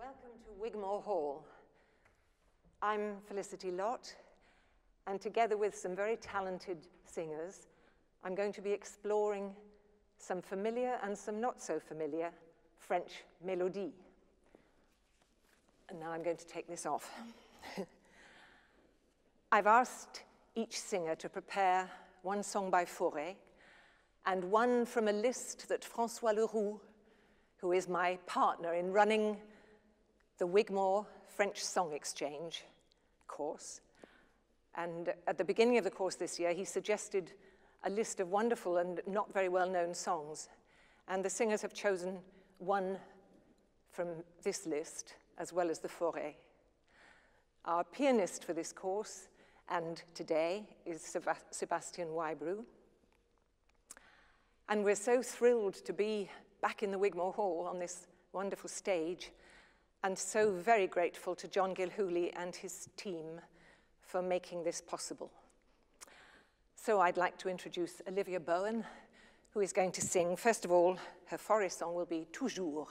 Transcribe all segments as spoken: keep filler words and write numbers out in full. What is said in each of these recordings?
Welcome to Wigmore Hall. I'm Felicity Lott, and together with some very talented singers, I'm going to be exploring some familiar and some not so familiar French mélodies. And now I'm going to take this off. I've asked each singer to prepare one song by Fauré and one from a list that François Roux, who is my partner in running the Wigmore French Song Exchange course. And at the beginning of the course this year, he suggested a list of wonderful and not very well-known songs. And the singers have chosen one from this list, as well as the Fauré. Our pianist for this course and today is Seb- Sebastian Wybrew. And we're so thrilled to be back in the Wigmore Hall on this wonderful stage, and so very grateful to John Gilhooly and his team for making this possible. So I'd like to introduce Olivia Boen, who is going to sing. First of all, her Fauré song will be Toujours.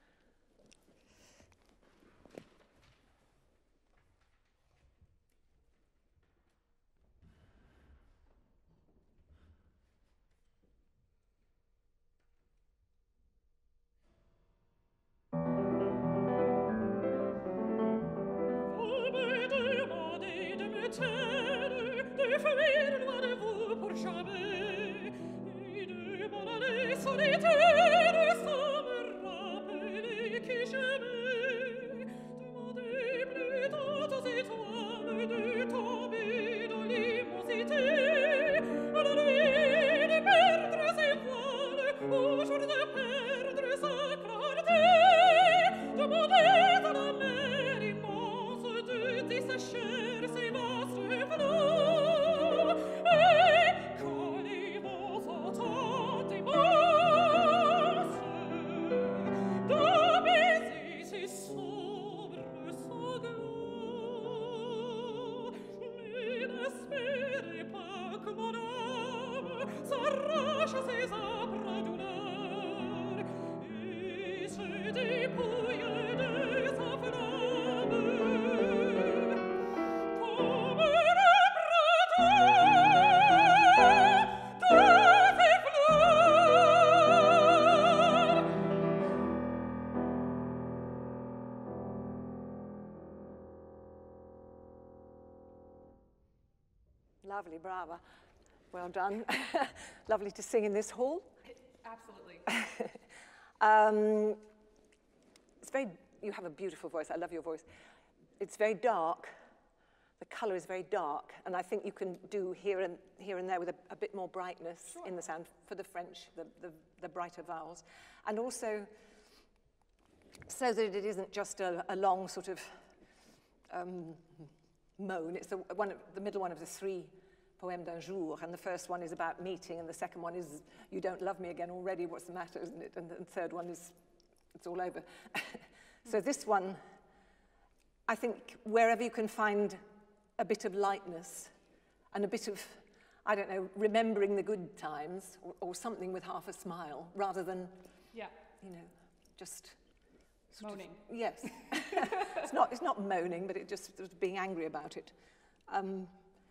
Lovely, brava. Well done. Lovely to sing in this hall. Absolutely. um, it's very, you have a beautiful voice. I love your voice. It's very dark. The color is very dark, and I think you can do here and here and there with a, a bit more brightness sure. in the sound for the French, the, the, the brighter vowels. And also, so that it isn't just a, a long sort of um, moan. It's the, one of, the middle one of the three Poème d'un jour, and the first one is about meeting, and the second one is, you don't love me again already, what's the matter, isn't it? And the third one is, it's all over. So this one, I think wherever you can find a bit of lightness and a bit of, I don't know, remembering the good times, or, or something with half a smile, rather than, yeah. you know, just moaning. Of, yes. it's not, it's not moaning, but it just sort of being angry about it. Um,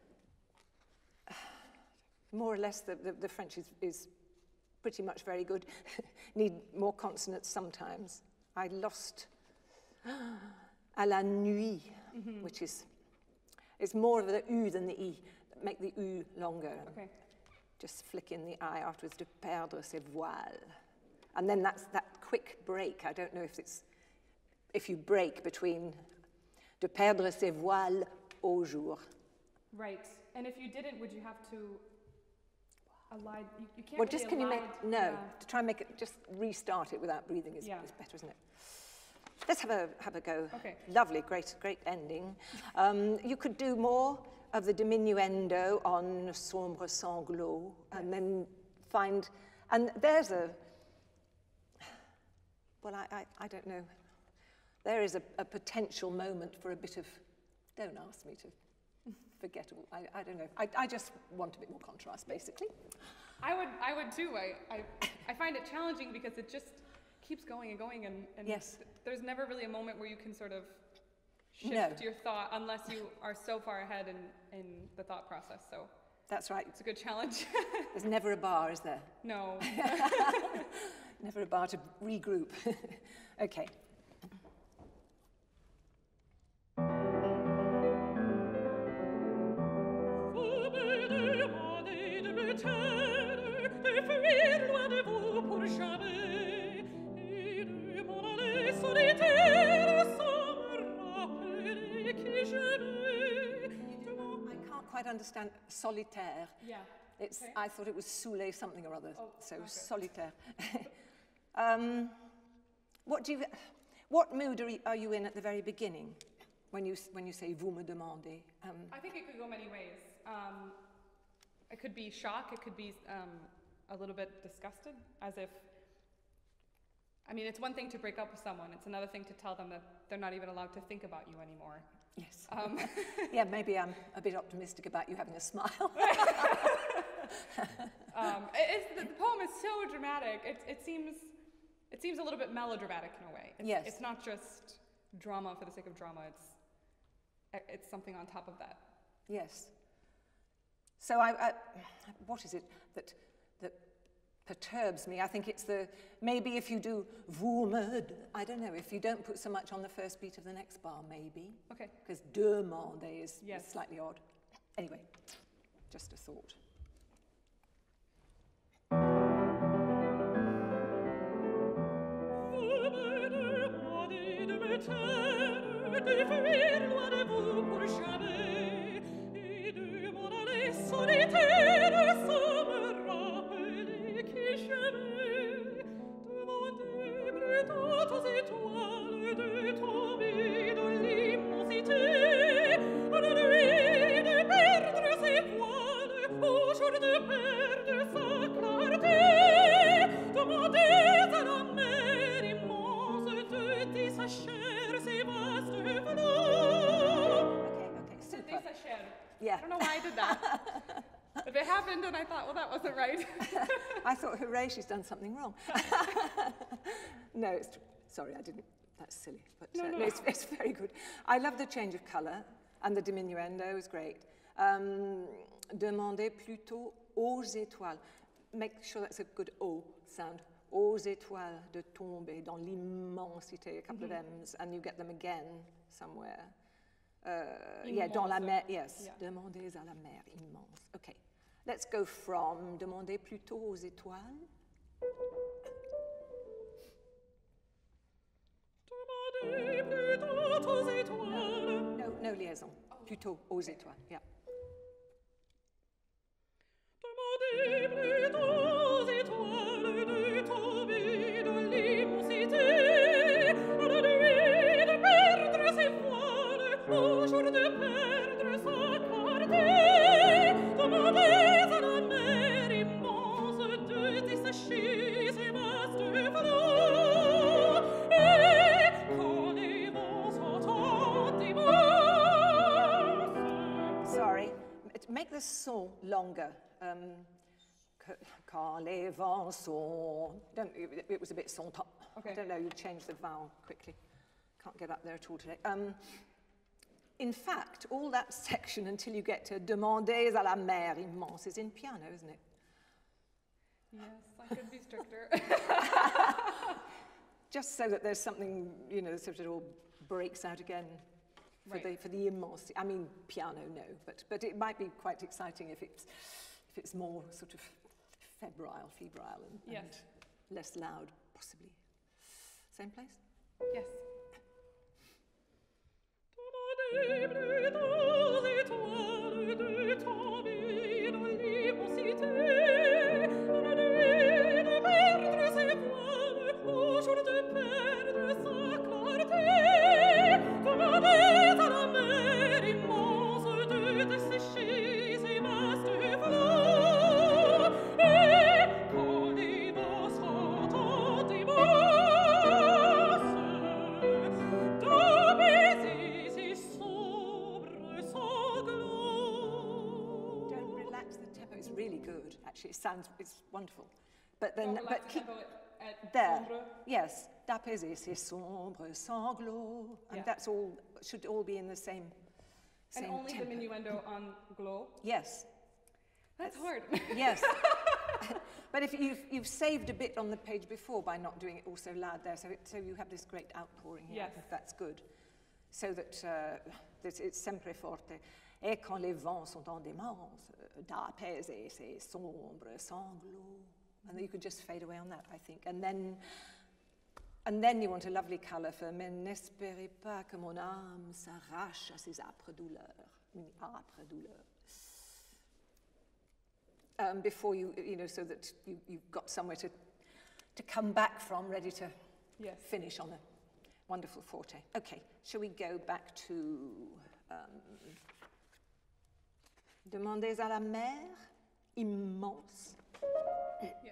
More or less, the, the, the French is, is pretty much very good. Need more consonants sometimes. I lost à la nuit, mm-hmm. which is, it's more of the U than the I. Make the U longer. Okay. Just flick in the I afterwards, de perdre ses voiles. And then that's that quick break. I don't know if it's, if you break between de perdre ses voiles au jour. Right. And if you didn't, would you have to Allied, you, you can't well, really just can allied, you make, no, yeah. to try and make it, just restart it without breathing is, yeah. is better, isn't it? Let's have a, have a go. Okay. Lovely, great, great ending. Um, you could do more of the diminuendo on Sombre Sanglot, and then find, and there's a, well, I, I, I don't know, there is a, a potential moment for a bit of, don't ask me to, forgettable. I, I don't know. I, I just want a bit more contrast, basically. I would, I would too. I, I, I find it challenging because it just keeps going and going, and, and yes. th there's never really a moment where you can sort of shift no. your thought unless you are so far ahead in, in the thought process. So that's right. It's a good challenge. There's never a bar, is there? No. Never a bar to regroup. Okay. I can't understand solitaire. Yeah. It's. Okay. I thought it was soulé something or other. Oh, so okay. solitaire. um, what do you? What mood are you, are you in at the very beginning, when you when you say vous me demandez? Um, I think it could go many ways. Um, it could be shock. It could be um, a little bit disgusted, as if. I mean, it's one thing to break up with someone. It's another thing to tell them that they're not even allowed to think about you anymore. Yes. Um, yeah, maybe I'm a bit optimistic about you having a smile. um, it, it's, the, the poem is so dramatic. It, it seems, it seems a little bit melodramatic in a way. It's, yes. It's not just drama for the sake of drama. It's, it's something on top of that. Yes. So I, I what is it that that perturbs me? I think it's the, maybe if you do vous me, I don't know, if you don't put so much on the first beat of the next bar, maybe. Okay. Because demander is, yes. is slightly odd. Anyway, just a thought. Yeah. I don't know why I did that. If it happened and I thought, well, that wasn't right. I thought, hooray, she's done something wrong. No, it's, sorry, I didn't. That's silly. But no, uh, no. no, it's, it's very good. I love the change of colour, and the diminuendo is great. Um, demandez plutôt aux étoiles. Make sure that's a good O sound. Aux étoiles de tomber dans l'immensité, a couple mm-hmm. of M's, and you get them again somewhere. Uh, yeah, dans la mer, yes. Yeah. Demandez à la mer immense. Okay, let's go from demandez plutôt aux étoiles. Demandez plutôt aux étoiles. No, no liaison. Oh. Plutôt aux étoiles, yeah. Demandez plutôt aux étoiles de tomber dans l'immensité, à la nuit de perdre ses voiles, au jour de perdre sa clarté. Demandez à la mer immense de dessécher ses vastes flots, et quand les vents s'entendent immenses. Sorry, make the son longer. Um, quand les vents sont, don't, it, it was a bit sont. Okay. I don't know, you changed the vowel quickly. Can't get up there at all today. Um, in fact, all that section until you get to demandez à la mer immense is in piano, isn't it? Yes, I could be stricter. Just so that there's something, you know, sort of it all breaks out again for, right. the, for the immense. I mean, piano, no, but, but it might be quite exciting if it's, if it's more sort of febrile, febrile, and, yes. and less loud, possibly. Same place? Yes. It sounds, it's wonderful, but then, Don't but keep, tempo, at there. sombre. Yes, d'apaiser ces sombres sanglots. And Yeah. that's all, should all be in the same, same And only tempo. the minuendo on glow. Yes. That's hard. Yes. But if you've, you've saved a bit on the page before by not doing it all so loud there, so, it, so you have this great outpouring here. Yes. I think that's good. So that, uh, that it's sempre forte. Et quand les vents sont en démence, d'apaiser ces sombres sanglots. And then you could just fade away on that, I think. And then, and then you want a lovely colour for mais n'espérez pas que mon âme s'arrache à ces âpres douleurs. Âpres douleurs. Um, before you, you know, so that you, you've got somewhere to, to come back from, ready to Yes. finish on a wonderful forte. Okay, shall we go back to um, Demandez à la mer, immense. Yes.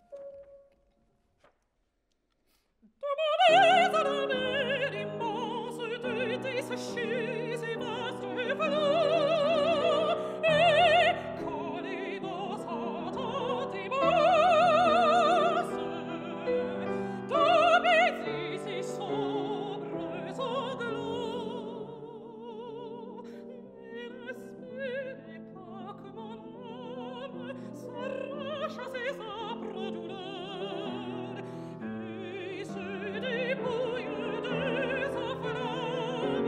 Demandez à la mer immense de desséchés et vastes flots, et collez dans sa tente immense, d'apaiser ces sombres sanglots. Mais n'espérez pas que mon âme s'arrache à ces âpres douleurs, et se dépouille de sa flamme,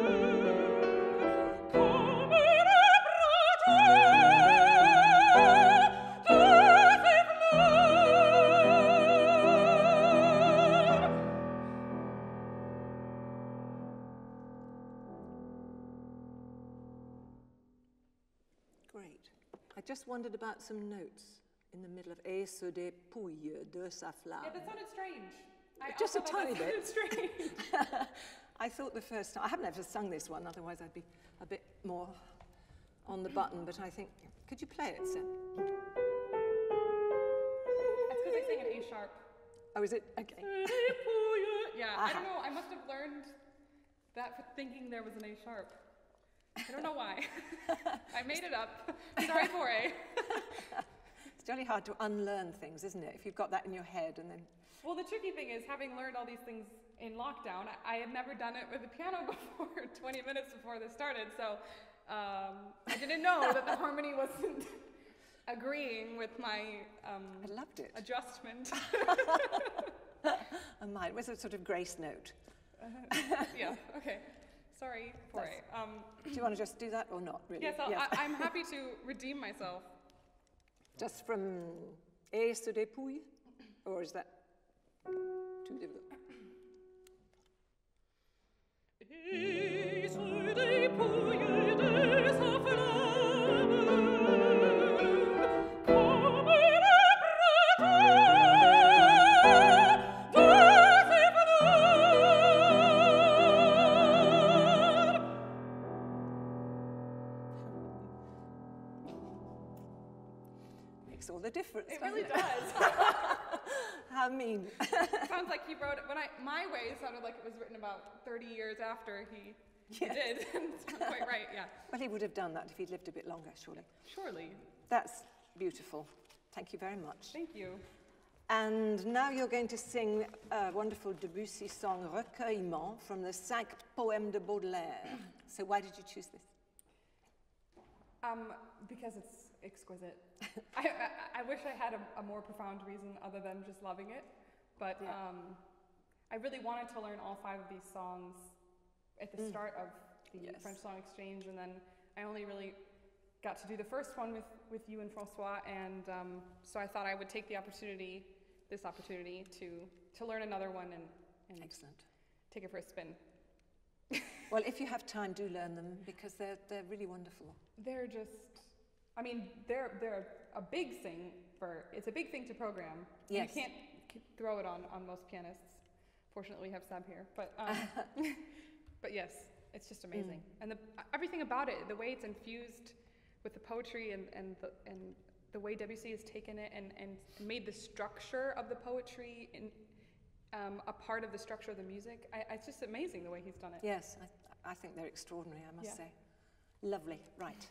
comme le printemps de ses fleurs. Great. I just wondered about some notes in the middle of Et se dépouille de sa flamme. Yeah, that sounded strange. I Just a also thought tiny that bit. sounded strange. I thought the first time, I haven't ever sung this one, otherwise I'd be a bit more on the button, but I think, could you play it, Seb? That's because I sang an A sharp. Oh, is it? Okay. Yeah, I Aha. don't know. I must have learned that for thinking there was an A sharp. I don't know why. I made it up. Sorry, Fauré. It's really hard to unlearn things, isn't it? If you've got that in your head and then... Well, the tricky thing is, having learned all these things in lockdown, I, I had never done it with a piano before, twenty minutes before this started, so um, I didn't know that the harmony wasn't agreeing with my um, I loved it. adjustment. And mine was a sort of grace note. Uh, yeah, okay. Sorry, Fauré. Um, Do you want to just do that or not, really? yes, I'll, I, I'm happy to redeem myself. Just from Et se dépouille? Or is that too difficult? Et se dépouille de sa flamme, comme le printemps de ses fleurs. Makes all the difference. It doesn't really does. How mean. Sounds like he wrote it, when I, my way sounded like it was written about thirty years after he, he Yes. did. It's not quite right, yeah. Well, he would have done that if he'd lived a bit longer, surely. Surely. That's beautiful. Thank you very much. Thank you. And now you're going to sing a wonderful Debussy song, Recueillement, from the Cinq Poèmes de Baudelaire. So why did you choose this? Um, because it's exquisite. I, I, I wish I had a, a more profound reason other than just loving it, but Yeah. um, I really wanted to learn all five of these songs at the Mm. start of the Yes. French Song Exchange, and then I only really got to do the first one with, with you and François, and um, so I thought I would take the opportunity, this opportunity, to, to learn another one and, and Excellent. take it for a spin. Well, if you have time, do learn them because they're, they're really wonderful. They're just, I mean, they're they're a big thing for, it's a big thing to program. Yes. You can't k- throw it on, on most pianists. Fortunately, we have Seb here. But um, but yes, it's just amazing. Mm. And the, everything about it, the way it's infused with the poetry and, and, the, and the way Debussy has taken it and, and made the structure of the poetry in, um, a part of the structure of the music. I, it's just amazing the way he's done it. Yes, I, I think they're extraordinary, I must Yeah. say. Lovely. Right.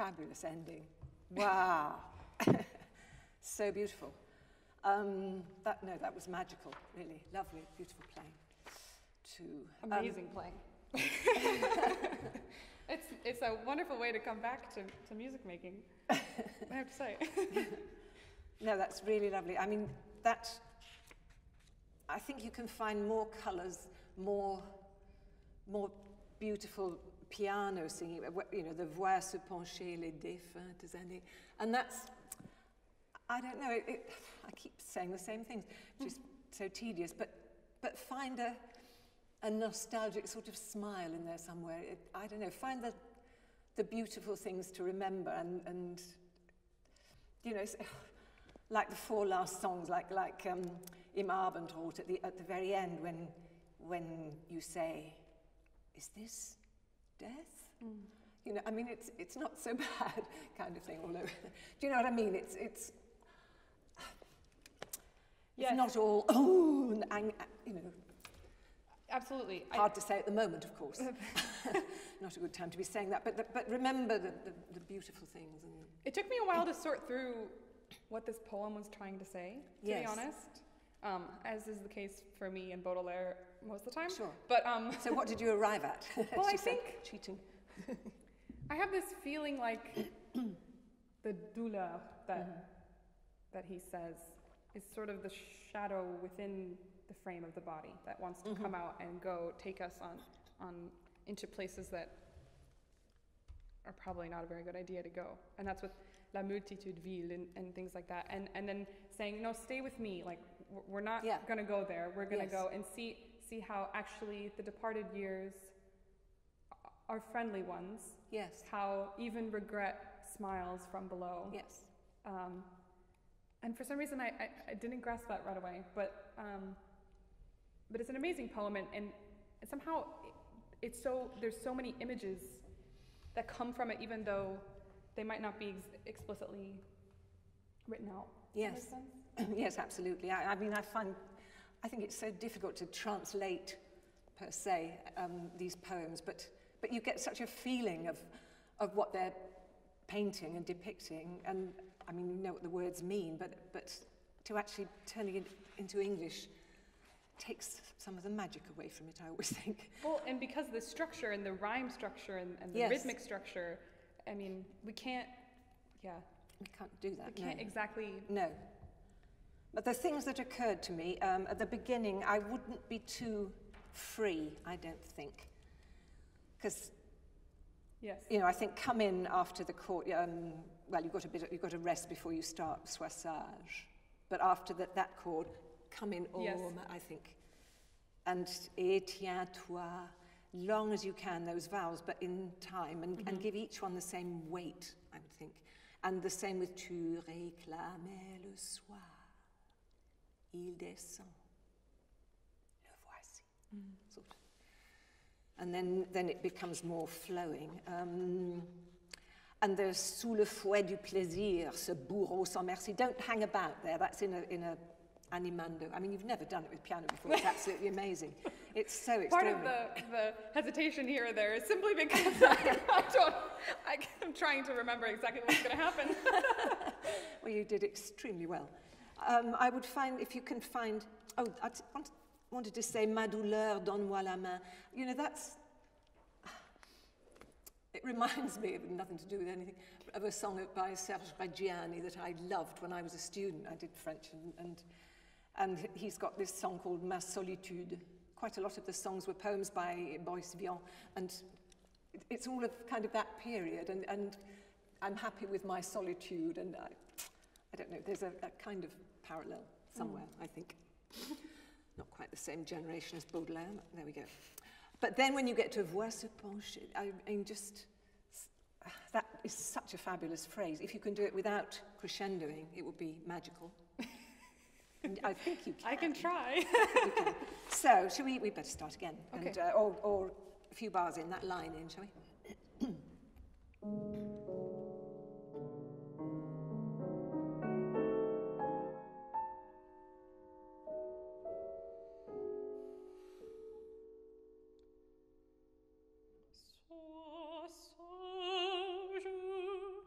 fabulous ending. Wow. So beautiful. Um, that, no, that was magical, really. Lovely, beautiful playing. To, Amazing um, playing. it's, it's a wonderful way to come back to, to music making, I have to say. No, that's really lovely. I mean, that, I think you can find more colours, more, more beautiful piano singing, you know, the voix se pencher, les défunts des années. And that's, I don't know, it, it, I keep saying the same things, which is so tedious, but, but find a, a nostalgic sort of smile in there somewhere. It, I don't know, find the, the beautiful things to remember and, and you know, like the four last songs, like, like um, Im Abendrot at the, at the very end when, when you say, is this death? Mm. You know, I mean, it's, it's not so bad kind of thing, although, do you know what I mean? It's, it's, it's yes. not all, oh, and, you know. Absolutely. Hard I, to say at the moment, of course. Not a good time to be saying that, but, the, but remember the, the, the beautiful things. And it took me a while to sort through what this poem was trying to say, to yes. be honest, um, as is the case for me and Baudelaire most of the time. Sure. But, um, so what did you arrive at? Well, I think... Cheating. I have this feeling like the douleur that, mm-hmm. that he says is sort of the shadow within the frame of the body that wants to mm-hmm. come out and go take us on, on into places that are probably not a very good idea to go. And that's with La Multitude Ville and, and things like that. And, and then saying, no, stay with me. Like, we're not yeah. going to go there. We're going to yes. go and see, see how actually the departed years are friendly ones. Yes. How even regret smiles from below. Yes. Um, and for some reason, I, I, I didn't grasp that right away. But um, but it's an amazing poem, and, and somehow it's so there's so many images that come from it, even though they might not be ex explicitly written out. Yes. Does that make sense? Yes, absolutely. I, I mean, I find I think it's so difficult to translate per se um, these poems, but. But you get such a feeling of, of what they're painting and depicting, and I mean, you know what the words mean, but, but to actually turning it into English takes some of the magic away from it, I always think. Well, and because the structure and the rhyme structure and, and the yes. rhythmic structure, I mean, we can't, yeah. We can't do that, We can't no. exactly. No. But the things that occurred to me, um, at the beginning, I wouldn't be too free, I don't think. Because, yes. you know, I think come in after the court, um, well, you've got a bit, of, you've got to rest before you start Sois sage. But after that, that chord, come in yes. orme, I think. And et tiens-toi, long as you can, those vowels, but in time, and, mm-hmm. and give each one the same weight, I would think. And the same with tu réclamais le soir, il descend, le voici. Mm. Sort of. And then, then it becomes more flowing. Um, and the sous le fouet du plaisir, ce bourreau sans merci. Don't hang about there. That's in a, in a animando. I mean, you've never done it with piano before. It's absolutely amazing. It's so extraordinary. Part of the, the hesitation here or there is simply because I, I don't, I, I'm trying to remember exactly what's going to happen. Well, you did extremely well. Um, I would find, if you can find, oh, I want wanted to say, ma douleur, donne-moi la main. You know, that's, it reminds me of nothing to do with anything, of a song by Serge Reggiani that I loved when I was a student. I did French, and, and, and he's got this song called Ma Solitude. Quite a lot of the songs were poems by Boris Vian, and it's all of kind of that period, and, and I'm happy with my solitude, and I, I don't know, there's a, a kind of parallel somewhere, mm. I think. Not quite the same generation as Baudelaire, but there we go. But then when you get to voix se pencher, I mean, just, that is such a fabulous phrase. If you can do it without crescendoing, it would be magical. And I think you can. I can try. You can. So, shall we, we better start again. Okay. And, uh, or, or a few bars in, that line in, shall we? Sois sage,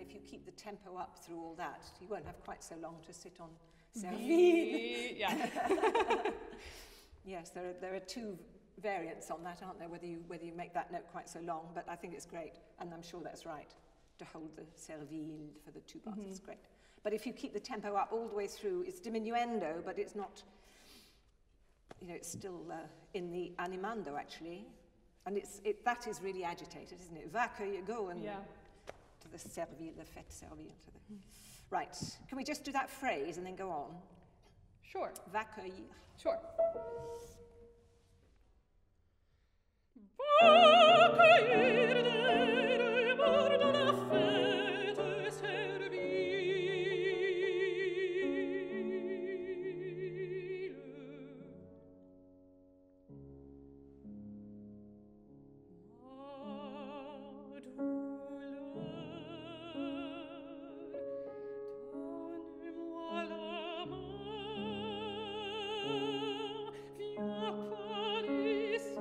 if you keep the tempo up through all that, you won't have quite so long to sit on servile. Yeah. Yes, there are, there are two variants on that, aren't there, whether you, whether you make that note quite so long, but I think it's great, and I'm sure that's right, to hold the servile for the two parts, mm-hmm. It's great. But if you keep the tempo up all the way through, it's diminuendo, but it's not, you know, it's still uh, in the animando, actually, and it's, it, that is really agitated, isn't it? Va que you go and yeah. to the servile, the fait servile. To the... Right, can we just do that phrase and then go on? Sure. Va cueillir. Sure. Va cueillir des bords de la fête servile. Ma douleur, donnez-moi la main, viens par ici.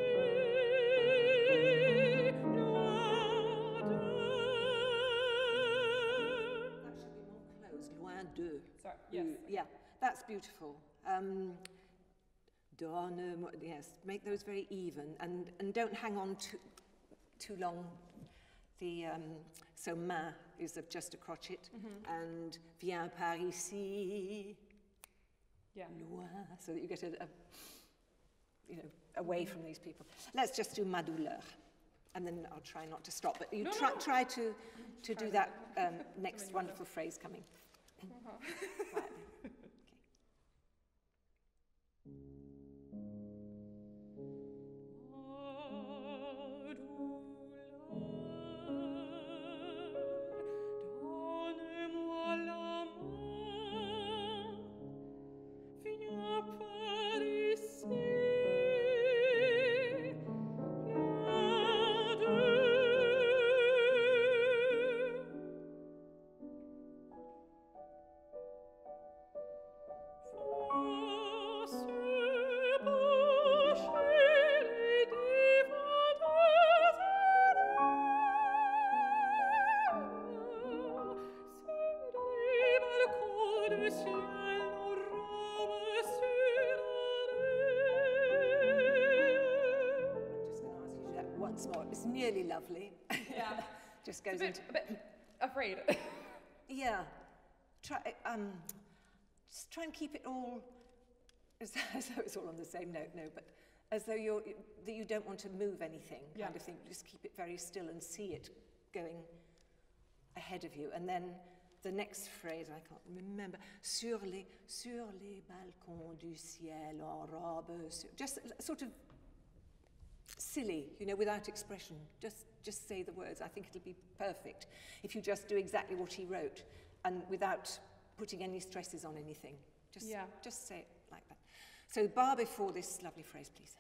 Sorry, yes. Yeah, that's beautiful. Um, donne, yes, make those very even, and, and don't hang on too, too long. The, um, so main is of just a crotchet, mm-hmm. and viens par ici, yeah. loin, so that you get a, a you know, away from these people. Let's just do ma douleur, and then I'll try not to stop, but you no, try, no. try to, to try do that um, next wonderful phrase coming. Uh-huh. Right. Okay. Nearly lovely. Yeah. Just goes it's a bit, into a bit afraid. Yeah. Try um just try and keep it all as, as though it's all on the same note, no, but as though you're that you don't want to move anything, kind yeah. of thing. Just keep it very still and see it going ahead of you. And then the next phrase, I can't remember, sur les sur les balcons du ciel en robe, sur, just sort of silly, you know, without expression. Just just say the words. I think it'll be perfect if you just do exactly what he wrote and without putting any stresses on anything. Just, yeah. just say it like that. So bar before this lovely phrase, please.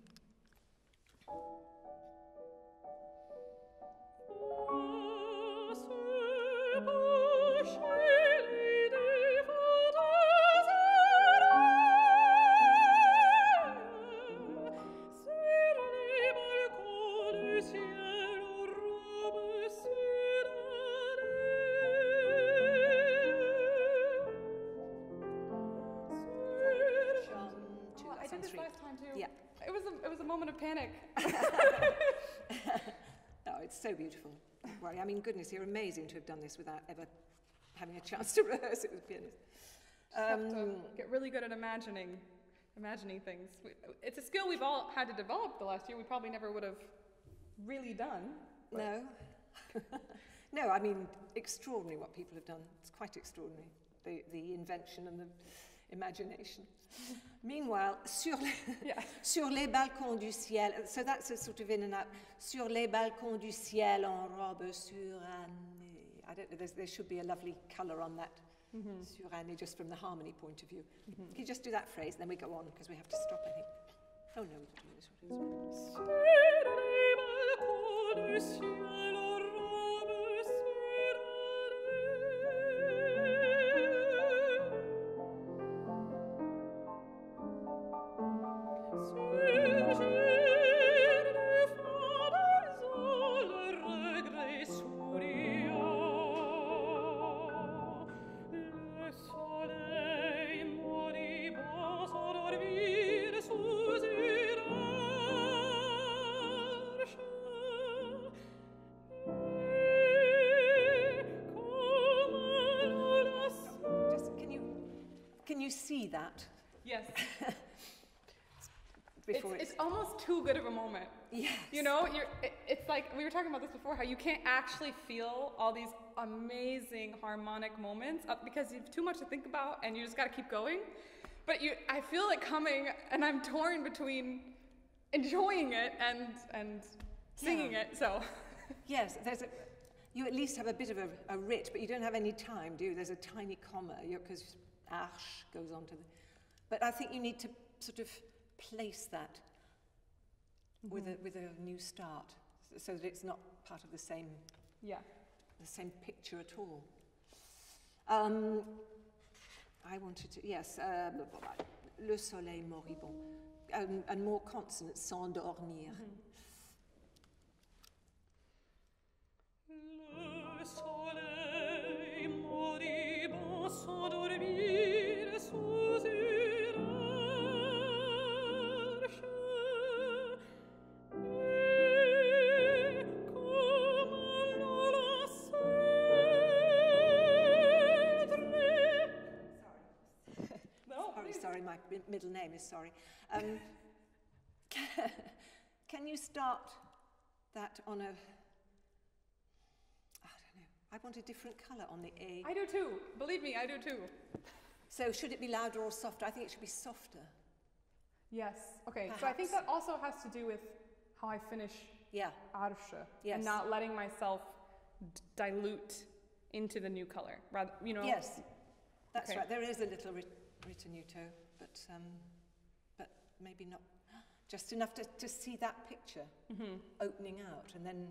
Panic. Oh, it's so beautiful. Don't worry. I mean, goodness, you're amazing to have done this without ever having a chance to rehearse it with pianists. Um, have to get really good at imagining, imagining things. It's a skill we've all had to develop the last year. We probably never would have really done. No. No, I mean, extraordinary what people have done. It's quite extraordinary, the, the invention and the imagination. Meanwhile, sur les, yeah. sur les balcons du ciel, so that's a sort of in and out, sur les balcons du ciel en robe surannée. I don't know, there should be a lovely colour on that, mm-hmm. surannée, just from the harmony point of view. Mm-hmm. Can you just do that phrase, and then we go on, because we have to stop, I think. Oh no, we can do this one. Sur les balcons du ciel en robe surannée. you see that? Yes. Before it's, it's, it's almost too good of a moment. Yes. You know, you're, it, it's like, we were talking about this before, how you can't actually feel all these amazing harmonic moments uh, because you have too much to think about and you just gotta keep going. But you, I feel it coming and I'm torn between enjoying it and, and singing Yeah. it, so. Yes, there's a, you at least have a bit of a, a writ, but you don't have any time, do you? There's a tiny comma, because arche goes on to the... But I think you need to sort of place that mm-hmm. with, a, with a new start, so that it's not part of the same, yeah. the same picture at all. Um, I wanted to, yes, uh, le soleil moribond, um, and more consonants, s'endormir. Mm-hmm. Le soleil moribond s'endormir sous une arche, et comme l'on la cèdre. No, Sorry, sorry, my mi- middle name is sorry. Um, can you start that on a... I want a different colour on the A. I do too. Believe me, I do too. So should it be louder or softer? I think it should be softer. Yes. Okay. So I think that also has to do with how I finish Yeah. arche Yes. and not letting myself d- dilute into the new color. Rather, you know. Yes, that's Okay. right. There is a little rit- ritenuto, but um, but maybe not just enough to, to see that picture Mm-hmm. opening out, and then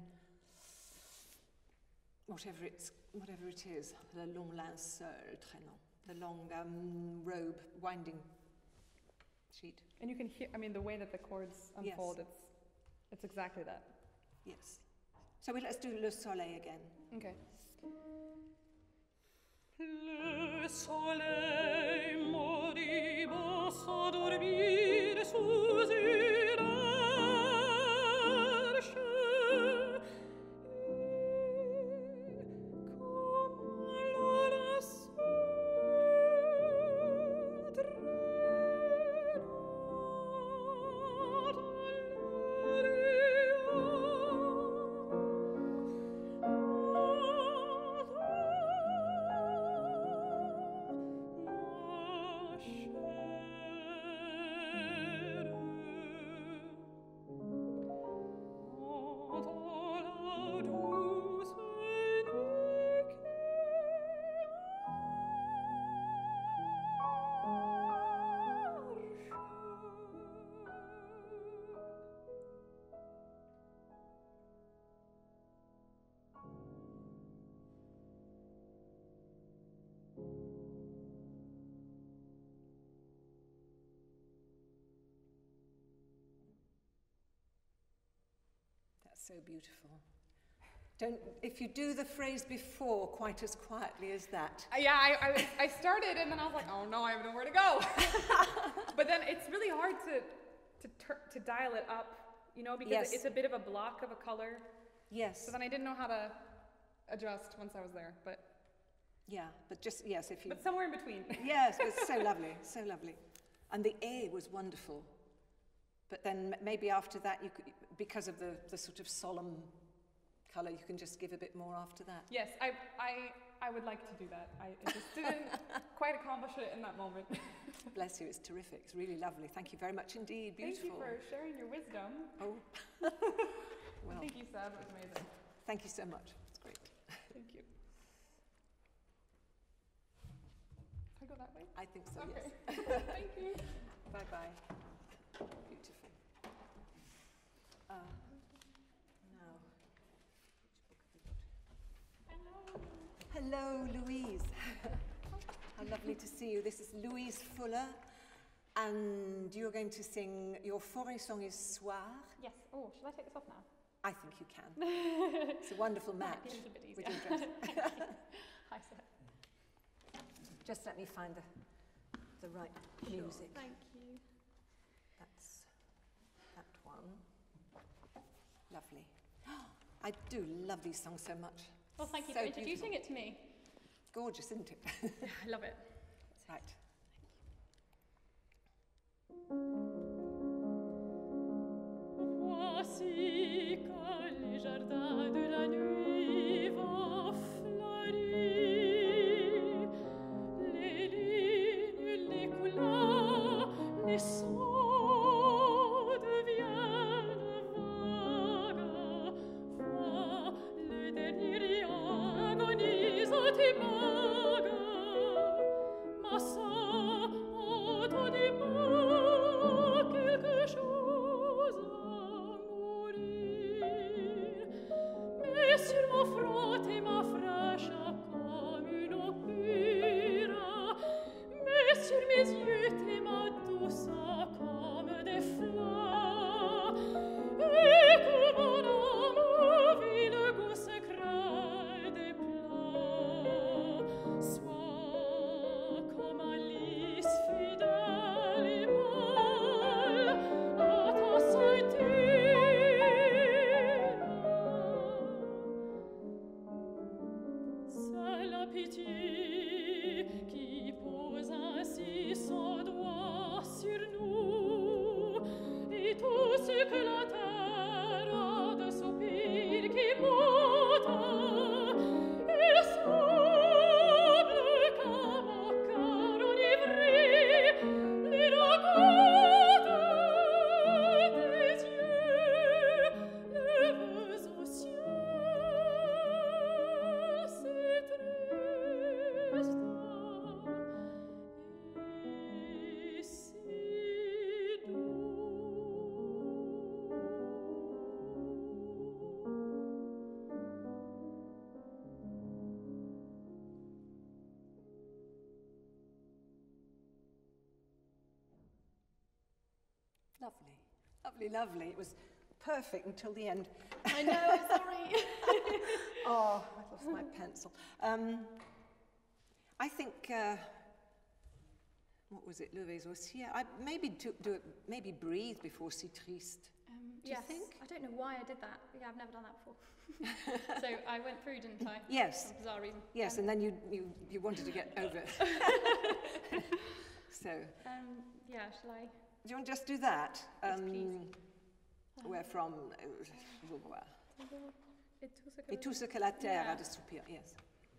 whatever it's whatever it is, le long linceul traînant, the long um, robe winding sheet. And you can hear. I mean, the way that the chords unfold, Yes. it's it's exactly that. Yes. So we, let's do le soleil again. Okay. Le soleil moribond s'endormir sous une arche, et comme l'on la cèdre So beautiful. Don't, if you do the phrase before quite as quietly as that. Uh, yeah, I, I, was, I started and then I was like, oh no, I have nowhere to go. But then it's really hard to to tur- to dial it up, you know, because Yes. it's a bit of a block of a color. Yes. So then I didn't know how to adjust once I was there, but Yeah, but just, yes, if you... but somewhere in between. Yes, it was so lovely, so lovely. And the A was wonderful. But then m- maybe after that, you could, because of the, the sort of solemn colour, you can just give a bit more after that. Yes, I I I would like to do that. I it just didn't quite accomplish it in that moment. Bless you, it's terrific. It's really lovely. Thank you very much indeed. Beautiful. Thank you for sharing your wisdom. Oh, well, Thank you, Seb. It was amazing. thank you so much. It's great. Thank you. Can I go that way? I think so, Okay. yes. Thank you. Bye-bye. Beautiful. Uh, now, hello, Louise. How lovely to see you. This is Louise Fuller, and you're going to sing, your Fauré song is Soir. Yes. Oh, shall I take this off now? I think you can. It's a wonderful match It's a bit with easier. your dress. Hi, sir. Just let me find the, the right music. Thank you. That's that one. Lovely. I do love these songs so much. Well, thank you So for introducing beautiful. it to me. Gorgeous, isn't it? I love it. Right. Voici que les jardins de la nuit vont fleurir, les lignes, les couleurs, les sons deviennent vagues. Vois le dernier riant agonisant et vague. Ma sœur, entendez-moi quelque chose à mourir. Mais sur mon front et ma fraîche comme une eau pure, mais sur mes yeux tes mains douces comme des fleurs, et que mon âme vit le goût secret des pleurs. Sois comme un lys fidèle et mâle à ta ceinture. C'est la pitié qui pose ainsi son doigt sur nous, et tout ce que la terre a de soupir qui monte, il semble qu'à mon cœur enivré, les regards des yeux lèvent au ciel, c'est triste et si doux. Lovely, lovely, lovely. It was perfect until the end. I know, sorry. Oh, I've lost my pencil. Um, I think, uh, what was it, Lever aux cieux? I maybe do, do it, maybe breathe before Si Triste. Um, Do you yes, think? I don't know why I did that. Yeah, I've never done that before. So I went through, didn't I? Yes. For bizarre reason. Yes, Um, and then you, you, you wanted to get over it. So, Um, yeah, shall I? do you want to just do that? Yes, please. We're from, uh, Et tout ce que Et tout ce que la terre Yeah. a de soupir, yes.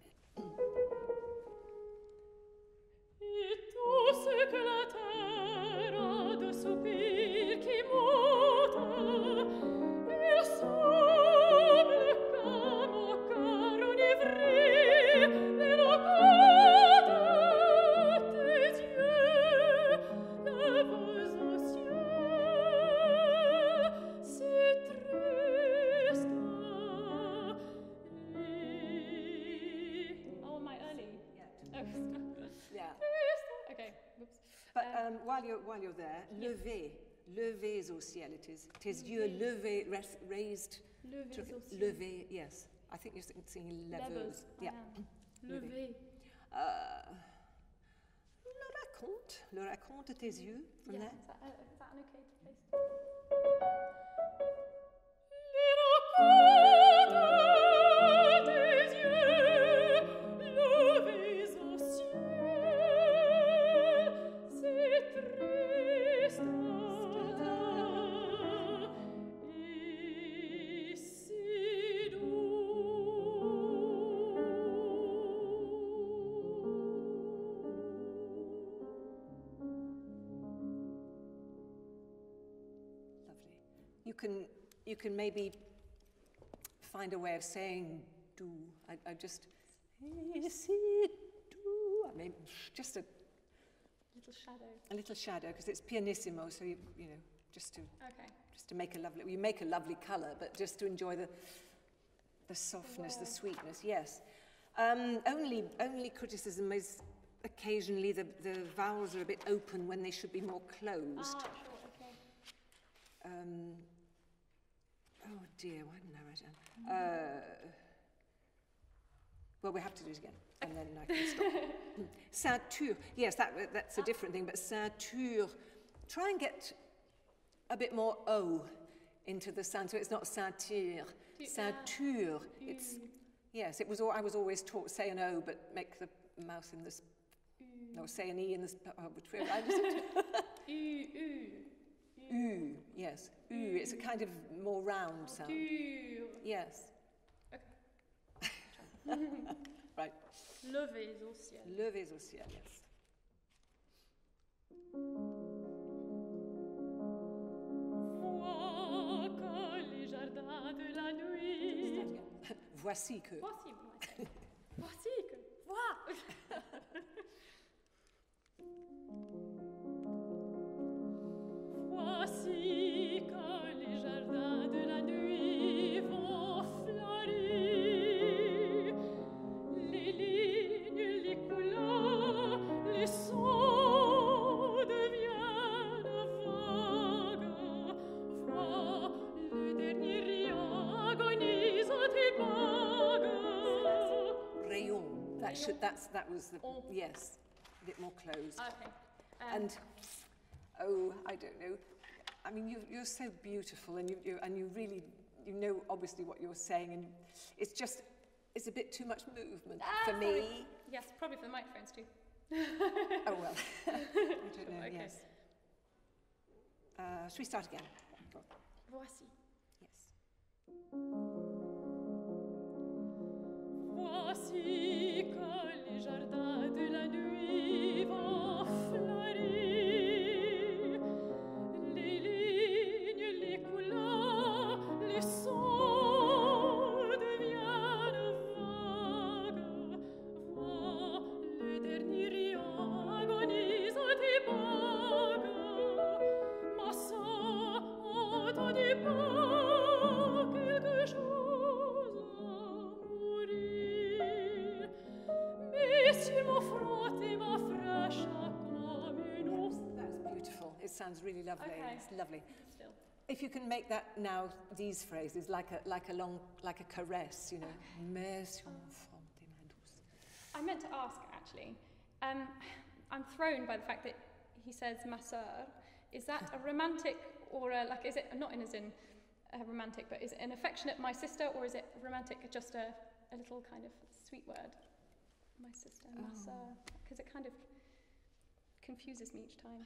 Et tout ce que la terre a de soupir qui monte, il semble qu'à mon cœur enivré, les regards tes yeux lèvent au ciel, c'est triste et Oh, am I early? Oh, Yeah. okay. Whoops. But um, while you're while you're there, lever, levez au ciel. It is tes yeux levés, res- raised. Levez to- au ciel. Lever, yes. I think you're sing- singing levers. Levers, Yeah. Levé. Uh, le raconte, le raconte tes yeux. From Yeah, there. is that, uh, is that an okay place? Les regards tes yeux levés au ciel, c'est triste et si Lovely. You can you can maybe find a way of saying do. I, I just si do. I mean, just a, Little shadow. a little shadow because it's pianissimo. So you you know just to Okay. just to make a lovely. You make a lovely colour, but just to enjoy the the softness, the Wow. sweetness. Yes. Um, only only criticism is occasionally the the vowels are a bit open when they should be more closed. Ah, sure, okay. Um, oh dear, why didn't I write it down? Uh, well, we have to do it again, and then I can stop. Ceinture, yes, that, that's a different thing, but ceinture, try and get a bit more O into the sound, so it's not ceinture, ceinture. It's, yes, it was. All, I was always taught say an O, but make the mouth in the, s- No, say an E in this, uh, which way around is it? U, U. U, yes. U, it's a kind of more round sound. Dur. Yes. Okay. Right. Levez au ciel. Levez au ciel, yes. Vois que les jardins de la nuit. Voici que. Voici, ouais. Voici que. Vois. Voici que les jardins de la nuit vont fleurir. Les lignes, les couleurs, les sons deviennent vagues. Vois le dernier rayon agonise tes bagues. Rayon. That should. That's that was the. Yes. A bit more closed. Okay. Um, And oh, I don't know. I mean, you, you're so beautiful, and you, you and you really, you know, obviously what you're saying, and it's just, it's a bit too much movement Ah, for sorry. me. Yes, probably for the microphones too. Oh well, I don't know. Okay. Yes. Uh, should we start again? Voici. Yes. Voici que les jardins de la nuit vont fleurir. Les lignes, les couleurs, les sons deviennent vagues. Vois le dernier rayon agonise tes bagues. Ma sœur, entendez pas quelque chose à mourir. Mais sur mon front et ma fraîche comme une eau. That's beautiful. It sounds really lovely. Okay. It's lovely. Still. If you can make that now, these phrases like a like a long like a caress, you know. Mais sur mon front et ma douce. I meant to ask actually. Um, I'm thrown by the fact that he says ma sœur. Is that a romantic or a, like? Is it not in as in a romantic, but is it an affectionate my sister, or is it romantic just a, a little kind of sweet word? My sister, ma Oh. sœur, because it kind of confuses me each time.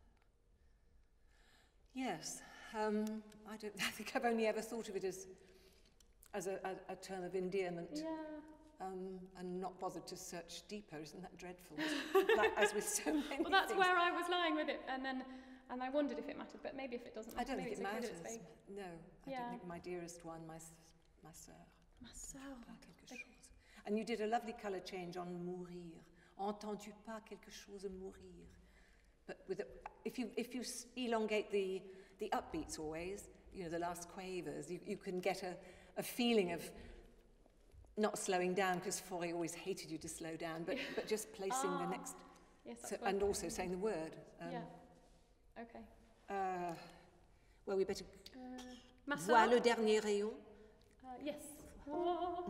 Yes. Um, I don't. I think I've only ever thought of it as as a, a, a term of endearment. Yeah. Um, and not bothered to search deeper. Isn't that dreadful? Like, as with so many Well, that's things. where I was lying with it, and then and I wondered if it mattered, but maybe if it doesn't I matter, don't maybe think it it's matters. okay that it's vague. No, I Yeah. don't think my dearest one, my s- ma sœur. Ma sœur. Pas quelque Okay. chose. And you did a lovely colour change on mourir. Entends-tu pas quelque chose mourir? But with a, if you if you s- elongate the the upbeats always, you know, the last quavers, you, you can get a, a feeling of not slowing down, because Fauré always hated you to slow down, but but just placing the Ah, next, Yes, that's so, what- and also saying the word. Um, yeah. Okay. uh, well, we better Uh, ma voir sœur. le dernier rayon. Uh, yes. Vois.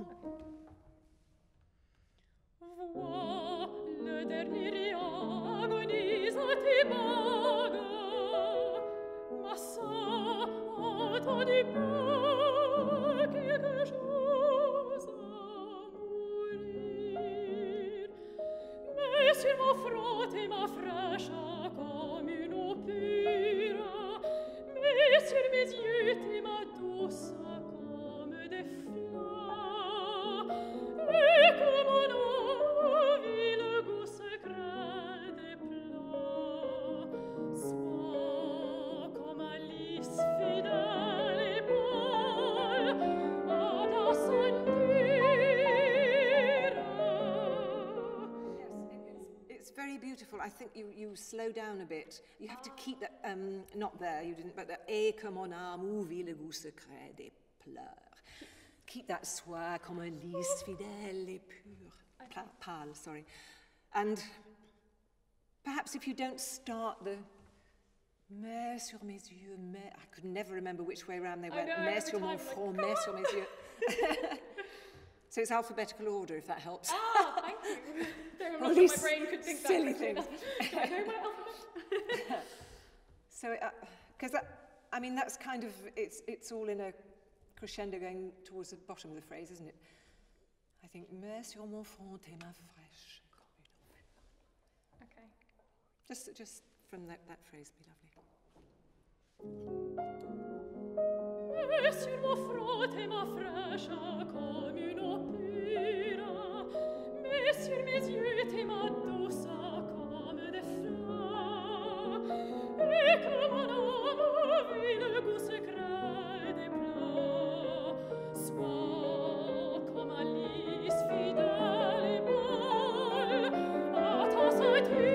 Vois le dernier rayon agonise tes bagues. Ma sœur, entendez pas quelque chose à mourir. Mais sur mon front et ma fraîche comme une eau pure. Mais sur mes yeux tes ma douce comme des fleurs. Et que mon envie le goût secret des pleurs. Sois comme Alice fidèle et pâle à ta Yes, it is. It's very beautiful. I think you, you slow down a bit. You have to keep that, um, not there, you didn't, but the et que mon âme ouvrit le goût secret des pleurs. Keep that soir comme un lys fidèle et pur. Pa- pâle, sorry. And perhaps if you don't start the mais sur mes yeux, mais, I could never remember which way around they I went. know, Mais every sur mon time, like, front, come mais sur mes yeux. So it's alphabetical order, if that helps. Ah, thank you. There were All not these my brain could think silly that quickly. things. Do I know my alphabet? So, because that, I mean, that's kind of, it's it's all in a crescendo going towards the bottom of the phrase, isn't it? I think, mais sur mon front et ma fraîche. Okay. Just, just from that, that phrase would be lovely. Et sur mon front et ma fraîche comme une opéra, mais sur mes yeux tes mains douces comme des fleurs, et que mon âme vit le goût secret des plats, sois comme Alice fidèle et belle à ton sentir.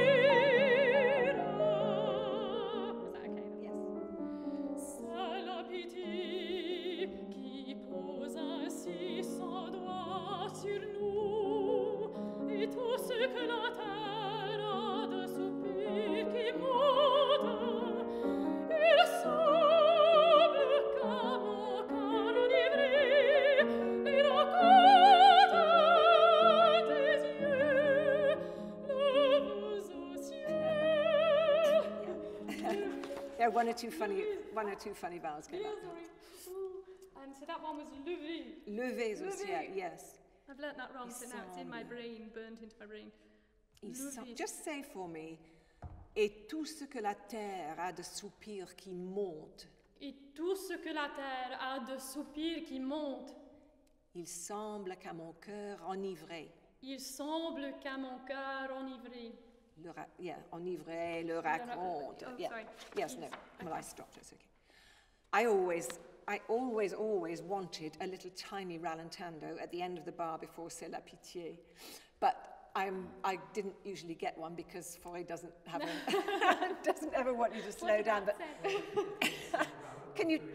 One or two funny, one or two funny vowels came Yeah, out. sorry. Ooh. And so that one was levé. Levé, Levé. yes. I've learnt that wrong, Il so now it's in my semble. brain, burnt into my brain. Il Levé. sem- Just say for me, et tout ce que la terre a de soupirs qui montent, Et tout ce que la terre a de soupirs qui montent, il semble qu'à mon cœur enivré, il semble qu'à mon cœur enivré. le ra- yeah, enivré, le raconte. Oh, yeah. sorry. Yes, no. Well, I stopped. It's okay. I always, I always, always wanted a little tiny rallentando at the end of the bar before C'est la pitié, but I'm, I didn't usually get one because Fauré doesn't have a, doesn't ever want you to slow down. But can you?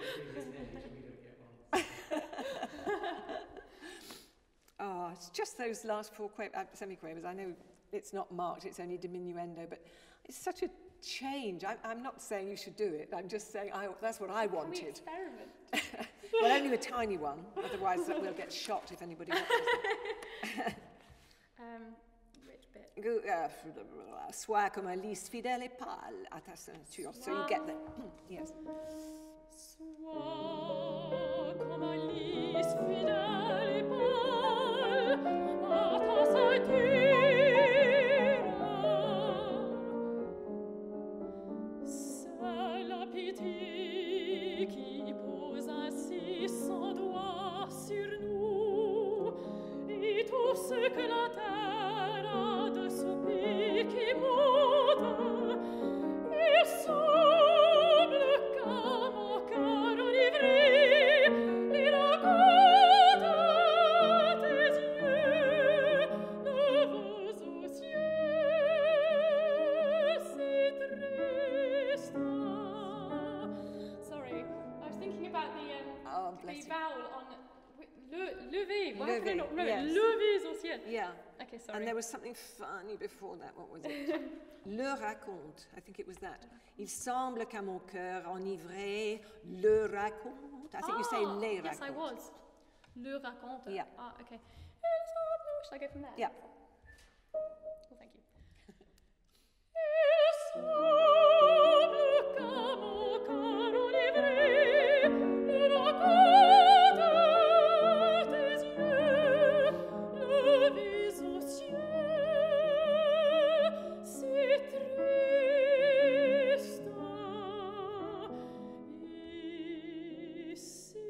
Oh, it's just those last four qua- uh, semiquavers. I know it's not marked, it's only diminuendo, but it's such a change. I, I'm not saying you should do it, I'm just saying I, that's what I Can we wanted. experiment? Well, only a tiny one, otherwise we'll get shot if anybody wants it. um, which bit? Go, uh, Sois comme un lys fidèle et pâle à ta ceinture. So you get the, yes. Sois comme un lys fidèle et pâle à ta ceinture. C'est la pitié qui pose ainsi son doigt sur nous, et tout ce que la terre a de soupirs qui montent, il semble qu'à mon cœur enivré, il raconte à tes yeux, levés au ciel, si triste. Sorry, I was thinking about the, um, Oh, the bless you. vowel on le, levé. Why Levé, can I not remember? yes. Levés au ciel. Yeah. Okay, sorry. And there was something funny before that. What was it? Le raconte. I think it was that. Il semble qu'à mon cœur enivré, le raconte. I think you say Ah, les yes, raconte. I was. Le raconte. Yeah. Ah, okay. Should I go from there? Yeah. Well, thank you. Il semble qu'à mon cœur enivré, le raconte à tes yeux, levés au ciel, si triste et si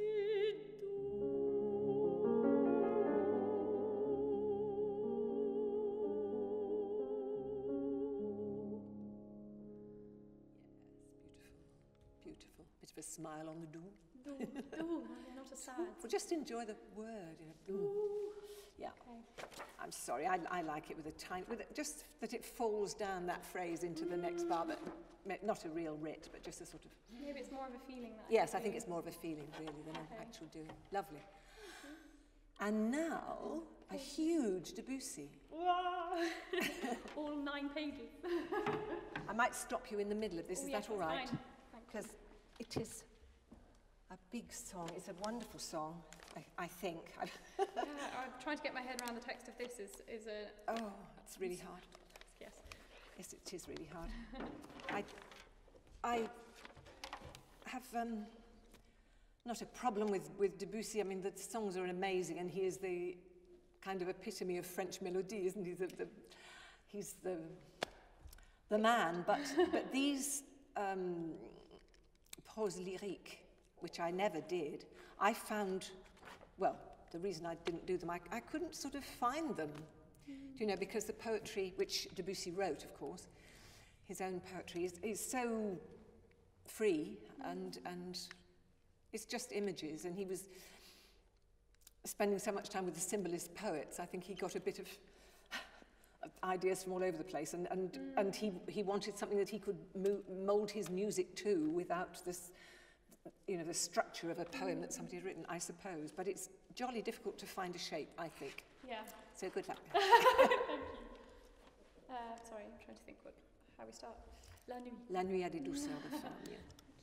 Beautiful. Bit of a smile on the do. Do, do, not a sad. Well, just enjoy the word. You know. Ooh. Yeah. Okay. I'm sorry. I, I like it with a tiny, with it, just that it falls down that phrase into the next bar, but me- not a real writ, but just a sort of. Maybe it's more of a feeling that Yes, I can think do. it's more of a feeling really than an Okay. actual doing. Lovely. And now a huge Debussy. Wow. All nine pages. I might stop you in the middle of this. Oh, Is yes, that all that's right? fine. Thank you. Because it is a big song. It's a wonderful song, I, I think. Yeah, I'm trying to get my head around the text of this is, is a... Oh, it's really hard. Yes. Yes, it is really hard. I, I have um, not a problem with, with Debussy. I mean, the songs are amazing, and he is the kind of epitome of French melody, isn't he? The, the, he's the, the man, but, but these um, prose lyriques, which I never did, I found, well, the reason I didn't do them, I, I couldn't sort of find them, mm. you know, because the poetry, which Debussy wrote, of course, his own poetry, is, is so free, mm. and, and it's just images, and he was spending so much time with the symbolist poets. I think he got a bit of ideas from all over the place, and, and, mm. and he, he wanted something that he could mo mold his music to without this, you know, the structure of a poem that somebody had written, I suppose. But it's jolly difficult to find a shape, I think. Yeah. So good luck. Thank you. Uh, sorry, I'm trying to think what, how we start. La nuit. La nuit a des douceurs de femme, yeah.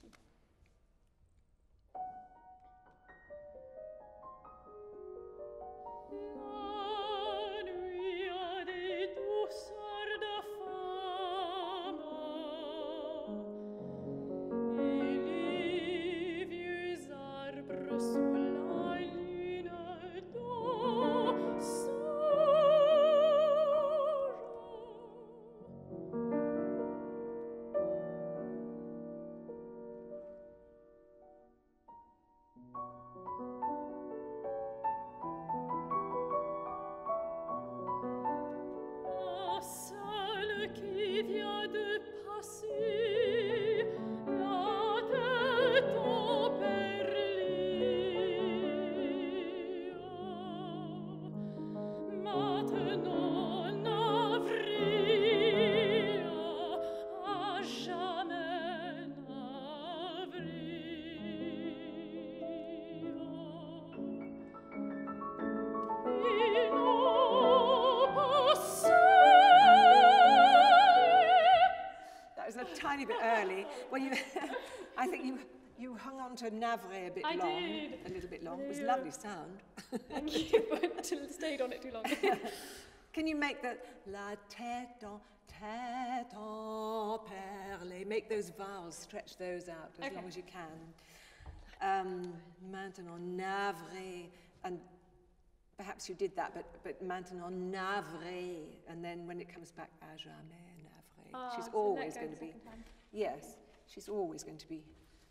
Tiny bit early. Well, you, I think you you hung on to navré a bit I long, did. a little bit long. It was lovely sound. Thank you, but stayed on it too long. Can you make the la tête en tête en perlé? Make those vowels, stretch those out as okay. long as you can. Um, maintenant navré, and perhaps you did that, but but maintenant navré, and then when it comes back, à jamais. Ah, she's so always going to be, time. yes, she's always going to be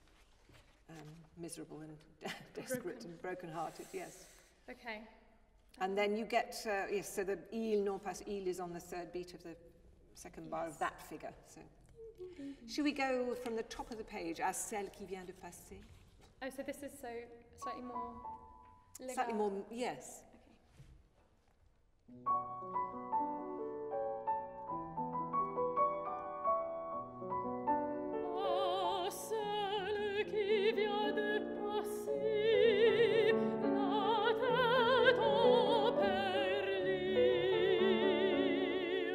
um, miserable and desperate broken. and broken-hearted, yes. Okay. And then you get, uh, yes, so the il non pas il is on the third beat of the second yes. bar of that figure. So, should we go from the top of the page, à celle qui vient de passer? Oh, so this is so slightly more... Legal. Slightly more, yes. Okay. Qui vient de passer, la tête en perlée.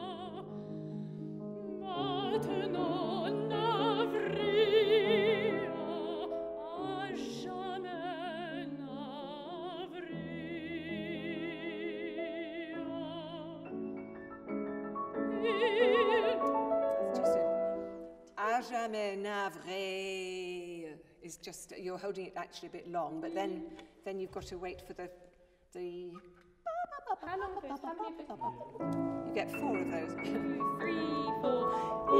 Maintenant navré, à jamais navré. À jamais navré is just, you're holding it actually a bit long, but then then you've got to wait for the the How long are those? How many of those? You get four of those. Two, three, four.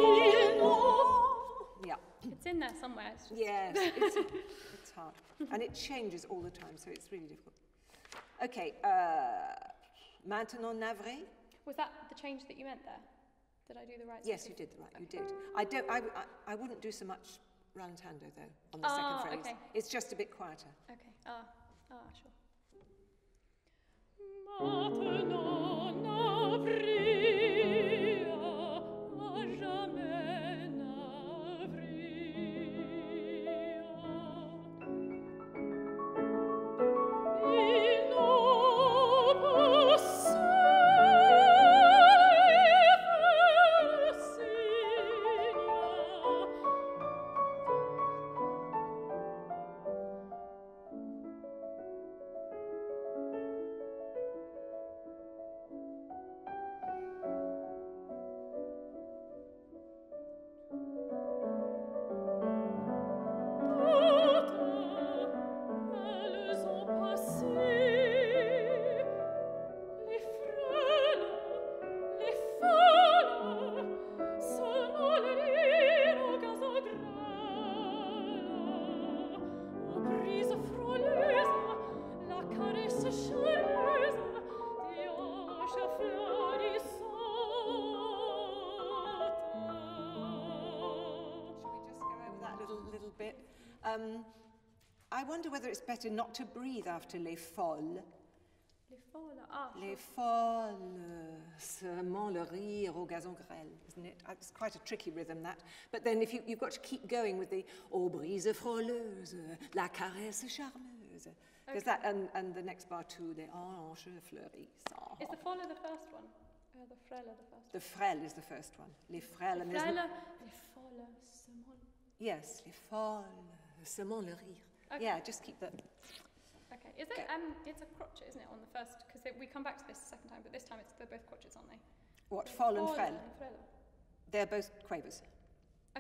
Yeah. It's in there somewhere. It's just yes, it's, it's hard. And it changes all the time, so it's really difficult. Okay, uh, maintenant navré. Was that the change that you meant there? Did I do the right? Yes, you did the right. You did. I don't. I, I, I wouldn't do so much rallentando though on the ah, second phrase. Okay. It's just a bit quieter. Okay. Ah, ah, sure. Maintenant navré, à jamais navré. Il n'en passe Bit. Um, I wonder whether it's better not to breathe after les folles. Les folles. Ah. Les folles, seulement le rire au gazon grêle, isn't it? It's quite a tricky rhythm, that. But then if you, you've got to keep going with the aux brises frôleuses, la caresse charmeuse. There's that, and, and the next bar too, les hanches fleurissantes. Is the folle the first one? Uh, the frêle the first one? The frêle is the first one. Les frêles. Les frêles, les folles, seulement. Yes, les folles, seulement le rire. Okay. Yeah, just keep that. Okay, is it, um, it's a crotchet, isn't it, on the first, because we come back to this the second time, but this time it's, they're both crotchets, aren't they? What, folle and frêle? and frêle. They're both quavers. Okay.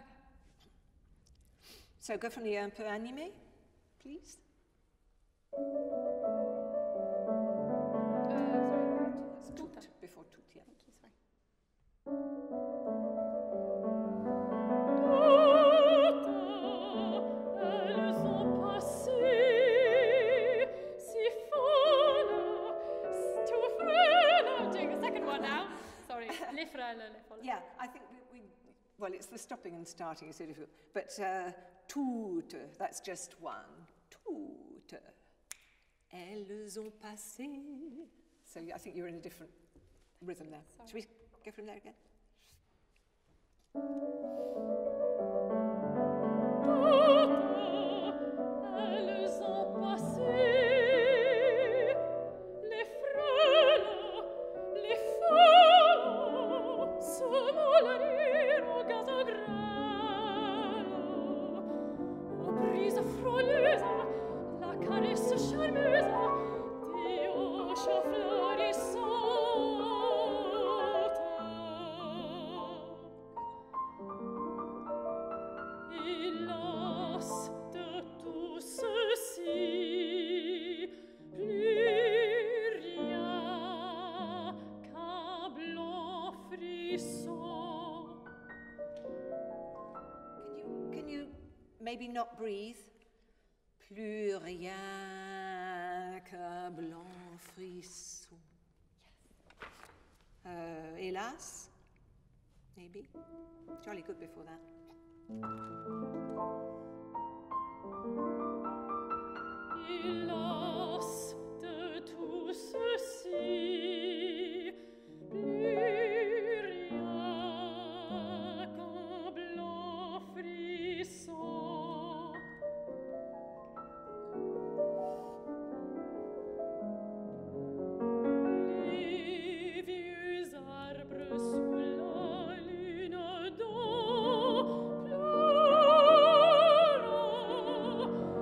So go from the un peu animé, please. Uh, sorry, That's tout, before tout, yeah. Thank you, sorry. Yeah, I think we, we, well, it's the stopping and starting is so difficult. But uh, toutes, that's just one. Toutes, elles ont passé. So I think you're in a different rhythm there. Sorry. Should we go from there again? Elles ont passé, les frêles, les folles, seulement le rire au gazon grêle, aux brises frôleuses, la caresse charmeuse des hanches fleurissantes. Hélas, de tout ceci, plus rien qu'un blanc frisson. Can you, can you maybe not breathe? Plus rien qu'un blanc frisson. Yes. Uh, hélas, maybe. Jolly good before that. Hélas, de tout ceci, plus rien qu'un blanc frisson. Les vieux arbres sous la lune d'eau pleurant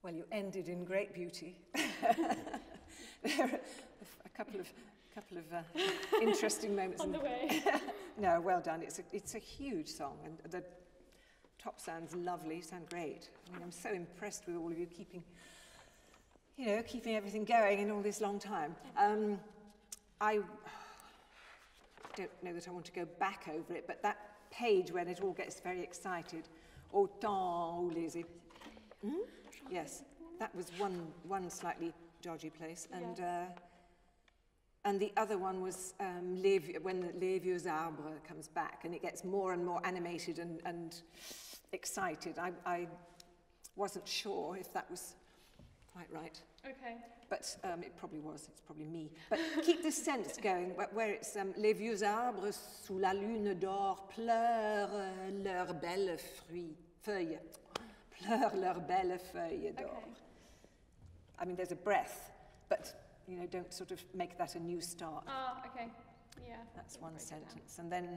Well, you ended in great beauty. There are a couple of, couple of uh, interesting moments. On the way. No, well done. It's a, it's a huge song, and the top sounds lovely, sound great. I mean, I'm so impressed with all of you keeping, you know, keeping everything going in all this long time. Um, I don't know that I want to go back over it, but that page when it all gets very excited, autant ou les ép- hmm? Yes, that was one one slightly dodgy place, and Yes. uh, and the other one was um, les, Vieux- when the Les Vieux Arbres comes back, and it gets more and more animated and, and excited. I, I wasn't sure if that was quite right. Okay. But um, it probably was, it's probably me. But keep the sense going, wh- where it's um, les vieux arbres sous la lune d'or pleurent leurs belles fruits, feuilles, pleurent leurs belles feuilles d'or. Okay. I mean, there's a breath, but, you know, don't sort of make that a new start. Ah, okay. Yeah. That's I'll one break it down. sentence. And then,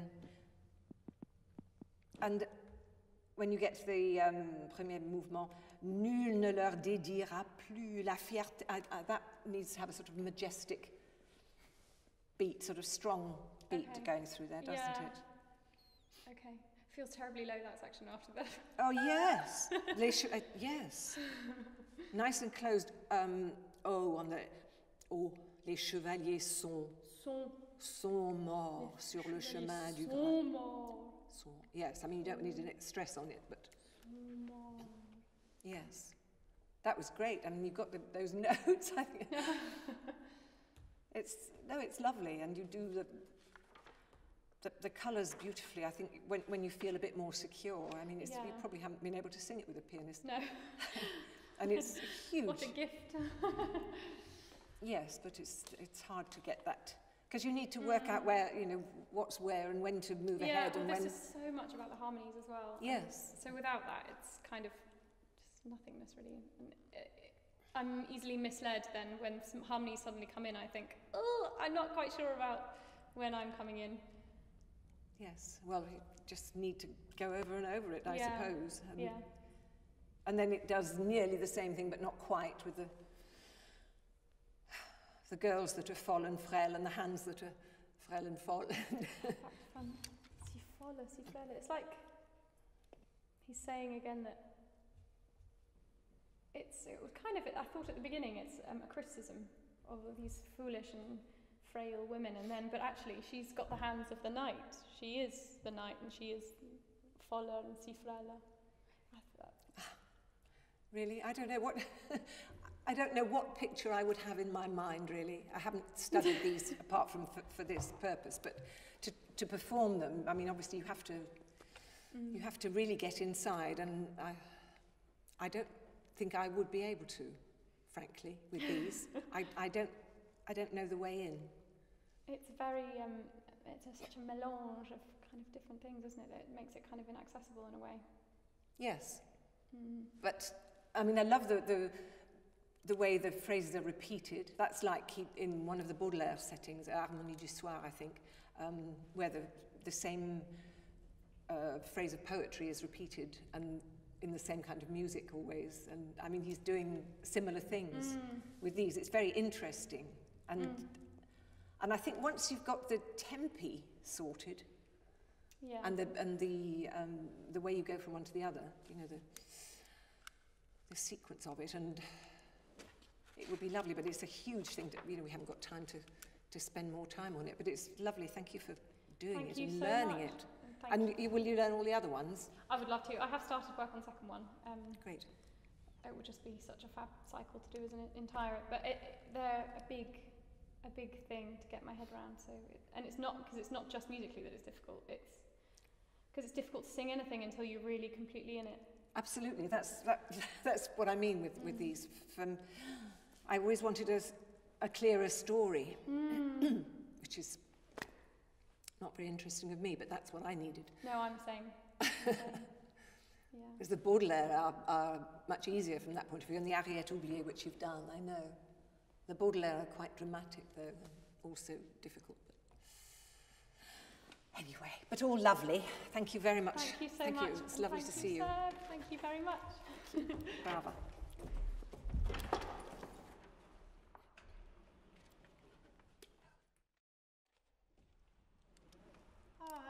and when you get to the um, premier mouvement, nul ne leur dédiera plus la fierté, uh, uh, that needs to have a sort of majestic beat, sort of strong beat Okay. going through there, doesn't Yeah. it? Okay. Feels terribly low, that section after that. Oh, yes. Les che- uh, yes. Nice and closed. Um, oh, on the, oh, les chevaliers sont, Sont, sont morts sur le chemin du sont grain. morts. So, yes, I mean, you don't need to stress on it, but Sont morts. yes. That was great. I mean, you've got the, those notes. I think. It's, no, it's lovely, and you do the, the, the colours beautifully. I think when, when you feel a bit more secure, I mean, it's, you Yeah. probably haven't been able to sing it with a pianist. No. And it's huge. What a gift. Yes, but it's, it's hard to get that. Because you need to work out where, you know, what's where and when to move Yeah, ahead well, and this when. is so much about the harmonies as well. Yes. So without that, it's kind of just nothingness, really. And it, it, I'm easily misled then when some harmonies suddenly come in. I think, oh, I'm not quite sure about when I'm coming in. Yes, well, you just need to go over and over it, I Yeah. suppose. And, Yeah. and then it does nearly the same thing, but not quite, with the the girls that are fallen frêle and the hands that are frêle and fallen. From si folle, si frêle. It's like he's saying again that it's it was kind of I thought at the beginning it's um, a criticism of these foolish and frail women, and then but actually she's got the hands of the knight. She is the knight, and she is folle and si frêle. I thought Really, I don't know what. I don't know what picture I would have in my mind, really. I haven't studied these apart from for, for this purpose, but to, to perform them, I mean, obviously you have to, mm. you have to really get inside, and I, I don't think I would be able to, frankly, with these. I, I don't, I don't know the way in. it's very um, it's a, such a melange of kind of different things, isn't it? That it makes it kind of inaccessible in a way. Yes, Mm. but I mean, I love the the. the way the phrases are repeated. That's like he, in one of the Baudelaire settings, Harmonie du Soir, I think, um, where the, the same uh, phrase of poetry is repeated and in the same kind of music always. And I mean, he's doing similar things Mm. with these. It's very interesting. And, Mm. and I think once you've got the tempi sorted Yeah. and the, and the, um, the way you go from one to the other, you know, the, the sequence of it, and it would be lovely, but it's a huge thing that, you know, we haven't got time to, to spend more time on it, but it's lovely. Thank you for doing Thank it you and so learning much. it. Thank And you. you, will you learn all the other ones? I would love to. I have started work on the second one. Um, Great. it would just be such a fab cycle to do as an entire, but it, it, they're a big, a big thing to get my head around. So, it, and it's not because it's not just musically that it's difficult. It's because it's difficult to sing anything until you're really completely in it. Absolutely. That's that, that's what I mean with, with Mm. these. From, I always wanted a, a clearer story, Mm. which is not very interesting of me, but that's what I needed. No, I'm saying. I'm saying. Yeah. Because the Baudelaire are, are much easier from that point of view, and the Ariette oubliée, which you've done, I know. The Baudelaire are quite dramatic, though, and also difficult. But anyway, but all lovely. Thank you very much. Thank you so Thank much. You. It's and lovely thank to you, see you. Seb. Thank you very much. Brava.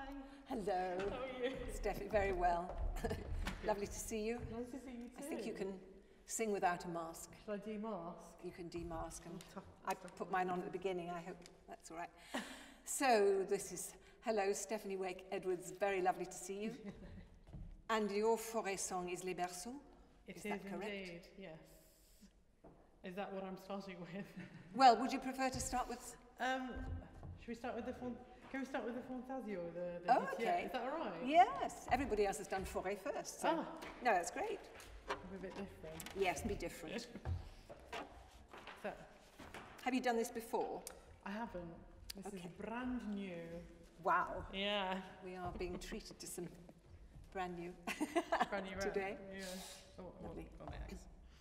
Hello. How are you? Steffi, very well. Lovely to see you. Nice to see you too. I think you can sing without a mask. Should I demask? You can demask, and Oh, I put mine on at the beginning. I hope that's all right. So this is, hello, Stephanie Wake Edwards. Very lovely to see you. And your Fauré song is Les Berceaux. It is is that correct? indeed, yes. Is that what I'm starting with? Well, would you prefer to start with? Um, should we start with the font? Can we start with the Fantasio? The, the Oh, D T A? okay. Is that all right? Yes. Everybody else has done Fauré first. So. Ah. No, that's great. A bit different. Yes, be different. So, Have you done this before? I haven't. This Okay. is brand new. Wow. Yeah. We are being treated to some brand new Brand new today. rap. Yeah. Oh, oh, Lovely. oh, next.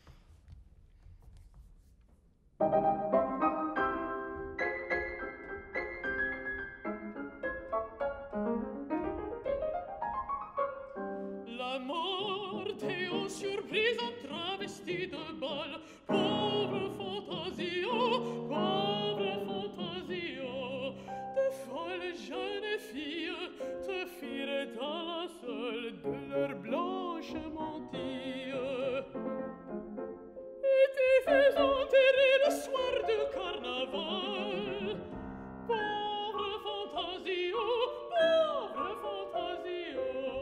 La morte aux surprises en travesti de bal. Pauvre Fantasio, pauvre Fantasio, de folles jeunes filles te firent dans la seule de leur blanche mantille. Et t'y fais enterrer le soir de carnaval. Pauvre Fantasio, pauvre Fantasio.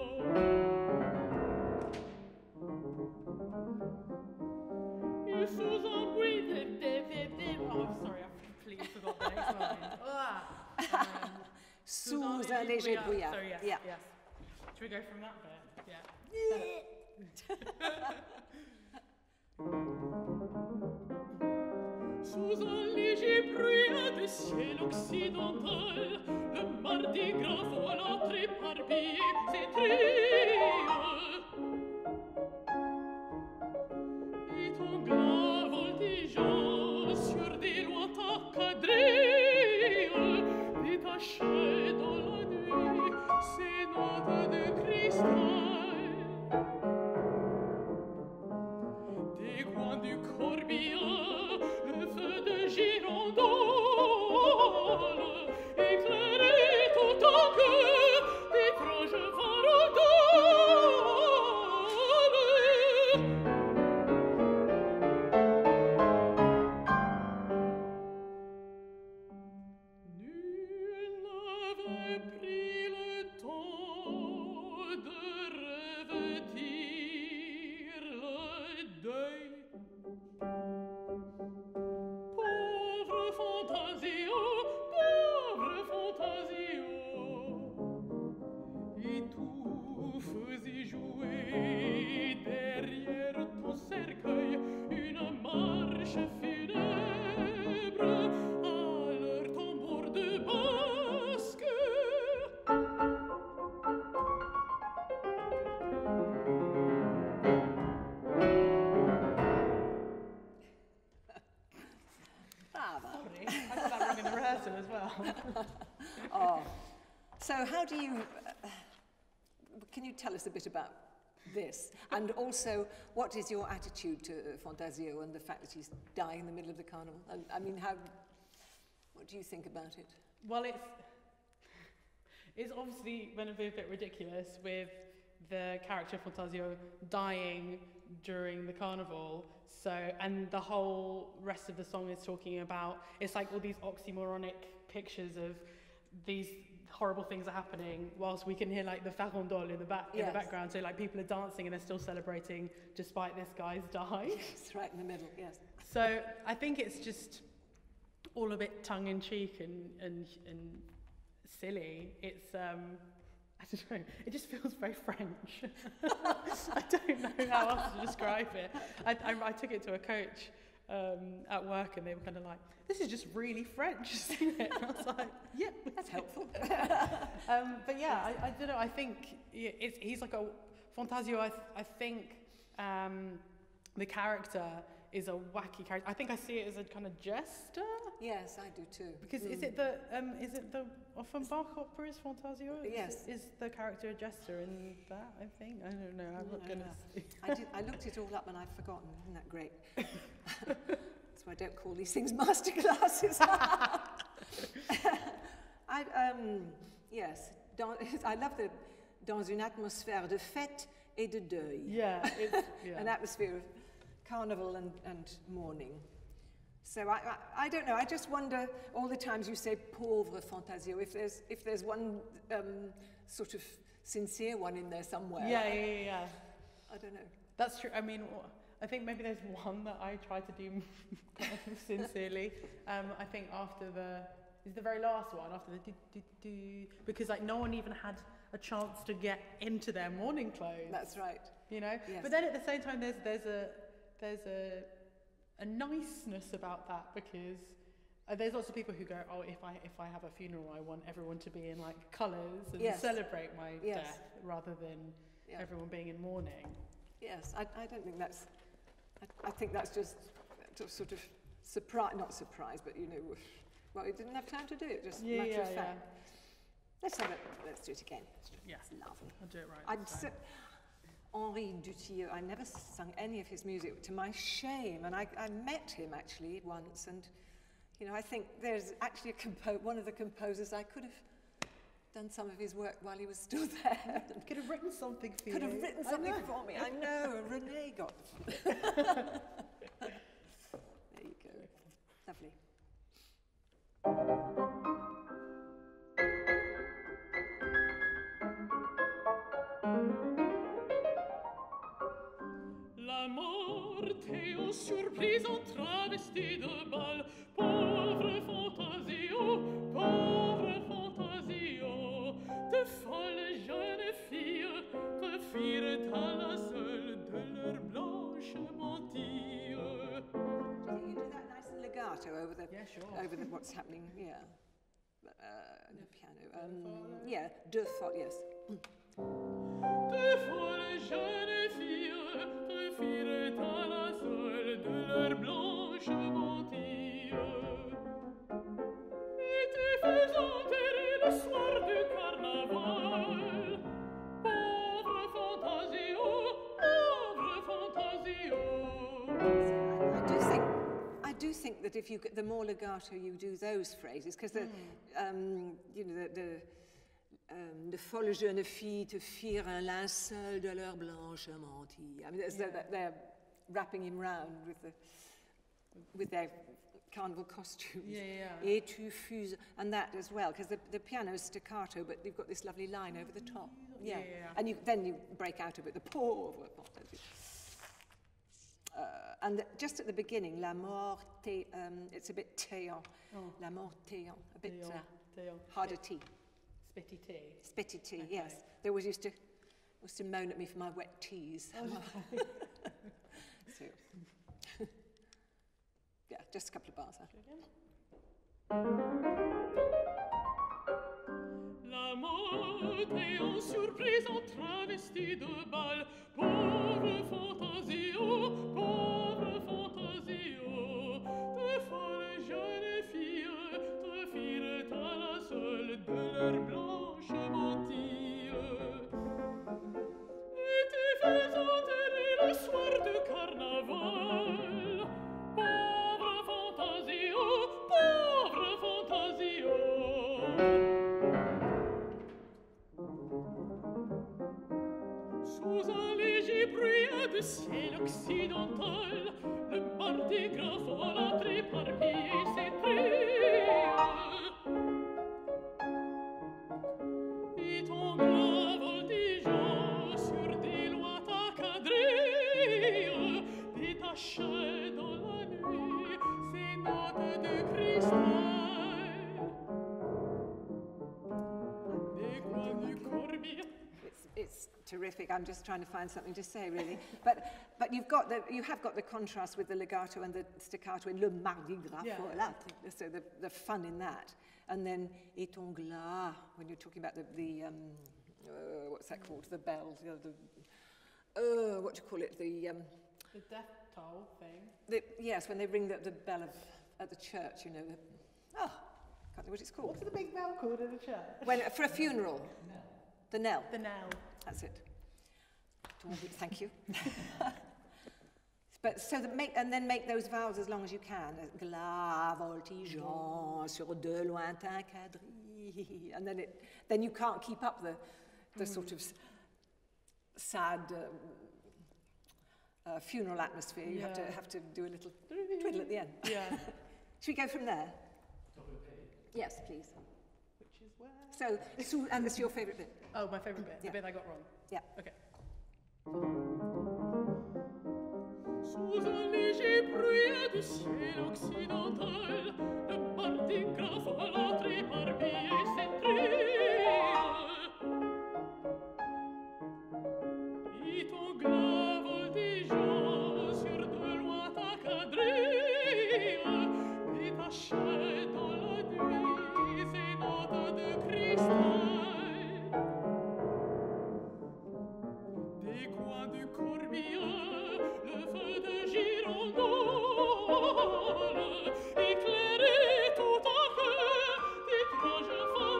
You sous un bruit de de de de. Oh, sorry, I completely forgot the next line. Ah, um, Sous un léger brouillard. Sorry, yes, Yeah. yes. Should we go from that bit? Yeah. Sous un léger brouillard de ciel occidental, le mardi gras voilà tréparpillé ses trilles. Et ton glas voltigeant sur des lointains quadrilles, détaché dans la nuit ses notes de cristal. Des coins du corbillard, le feu de girandole éclairait autant que d'étranges farodoles. Nul n'avait pris le temps de revêtir le deuil. Pauvre Fantasio, pauvre Fantasio, et tout faisait jouer derrière ton cercueil une marche funèbre à leur tambour de basque. Bravo. Sorry, I got that wrong in the rehearsal as well. Oh. So how do you, uh, can you tell us a bit about this? And also, what is your attitude to uh, Fantasio and the fact that he's dying in the middle of the carnival? And I mean, how, what do you think about it? Well, it's it's obviously going to be a bit ridiculous with the character Fantasio dying during the carnival. So, and the whole rest of the song is talking about, it's like all these oxymoronic pictures of these horrible things are happening whilst we can hear like the farandole in the back in Yes. the background. So like people are dancing and they're still celebrating despite this guy's died. It's right in the middle, yes. So I think it's just all a bit tongue-in-cheek and, and, and silly. It's, um, I don't know, it just feels very French. I don't know how else to describe it. I, I, I took it to a coach um, at work and they were kind of like, this is just really French, isn't it? And I was like, yeah. That's helpful. um, but yeah, I, I don't know, I think it's, he's like a, Fantasio, I, th I think um, the character is a wacky character. I think I see it as a kind of jester. Yes, I do too. Because Mm. is it the um, is it the Offenbach opera is Fantasio? Is Yes. it- Is the character a jester in that? I think I don't know. I'm No, not no, gonna. no. See. I, did, I looked it all up and I've forgotten. Isn't that great? That's why I don't call these things masterclasses. I, um, yes, dans, I love the dans une atmosphère de fête et de deuil. Yeah, it's, yeah. An atmosphere of carnival and, and mourning. So I, I, I don't know, I just wonder all the times you say pauvre fantasio, if there's, if there's one um, sort of sincere one in there somewhere. Yeah, yeah, yeah, yeah. I don't know. That's true. I mean, I think maybe there's one that I try to do kind of sincerely. Um, I think after the, is the very last one, after the do, do, do, because like no one even had a chance to get into their mourning clothes. That's right. You know? Yes. But then at the same time, there's, there's a, there's a, a niceness about that, because uh, there's lots of people who go, oh, if I if I have a funeral, I want everyone to be in like colours and yes. celebrate my yes. death, rather than yeah. everyone being in mourning. Yes, I, I don't think that's, I, I think that's just sort of surprise, not surprise, but you know, well, it didn't have time to do it, just yeah, matter yeah, of fact. Yeah. Let's have it, let's do it again. Yeah, it's lovely. I'll do it right. I'd si Henri Dutilleux, I never sung any of his music, to my shame, and I, I met him actually once, and you know, I think there's actually a compo one of the composers I could have done some of his work while he was still there. Could have written something for could you. Could have written something for me, I know, Renee got there you go, lovely. La morte aux surprises en travesti de bal, pauvre fantasio, pauvre fantasio, de folles jeunes filles te firent à la seule de leur blanche mantille. Do you think you do that nice and legato over the, yeah, sure. over the, what's happening, yeah, uh, the piano, um, yeah, deux folles, yes. De folles jeunes filles te firent à la seule de leur blanche mantille, et te faisant errer le soir du carnaval, pauvre fantasio, pauvre fantasio. I do think, I do think that if you get the more legato you do those phrases, because the, mm. um, you know, the, the Um, de folles jeunes filles te firent un linceul de leur blanche mantille. I mean, yeah. they're, they're wrapping him round with the, with their carnival costumes. Yeah, yeah. Et tu fuses, and that as well, because the, the piano's staccato, but you've got this lovely line over the top. Yeah, yeah, yeah. And you, then you break out of it, the pauvre fantaisie. Uh, and the, just at the beginning, la mort, um, it's a bit téant. Oh. La mort téant, a bit téant, uh, téant. harder T. Spitty tea. Spitty tea, okay. yes. They always used to, used to moan at me for my wet teas. Oh, so, yeah, just a couple of bars. La morte en surprise en travesti de bal, pauvre fantasio, pauvre fantasio, de folles jeunes filles te firent à la seule de leur blanche mantille, et te faisant errer le soir de carnaval, pauvre fantasio, pauvre fantasio. Sous un léger bruit de ciel occidental, le mardi gras folâtré parmi ses traits, et ton glas voltigeant sur des lointains quadrilles détachait dans la nuit ses notes de cristal. Des coins du corbier. It's terrific. I'm just trying to find something to say, really. But but you've got the you have got the contrast with the legato and the staccato in le mardi gras. Yeah. Voilà. So the the fun in that, and then et ton glas when you're talking about the the um, uh, what's that called? The bells. You know, the uh, what do you call it? The um, the death toll thing. The, yes, when they ring the, the bell of at the church. You know. The, oh, can't think what it's called. What's the big bell called at the church? When for a funeral. The knell. The knell. That's it. Thank you. But so that make and then make those vowels as long as you can. Glas voltigeant sur de lointains quadrilles. and then it, then you can't keep up the, the mm. sort of sad um, uh, funeral atmosphere. You yeah. have to have to do a little twiddle at the end. Yeah. Should we go from there? Yes, please. Which is where? So, so and it's your favourite bit. Oh, my favourite bit. Yeah. The bit I got wrong. Yeah. Okay. Sous un léger bruit du ciel occidental, le partigraphe à l'autre éparpillé s'étrile. Et ton glas voltigeant sur de lointains quadrilles, détaché dans la nuit ses notes de cristal. Des coins du corbillard, le feu de girandole éclairait tout à fait d'étranges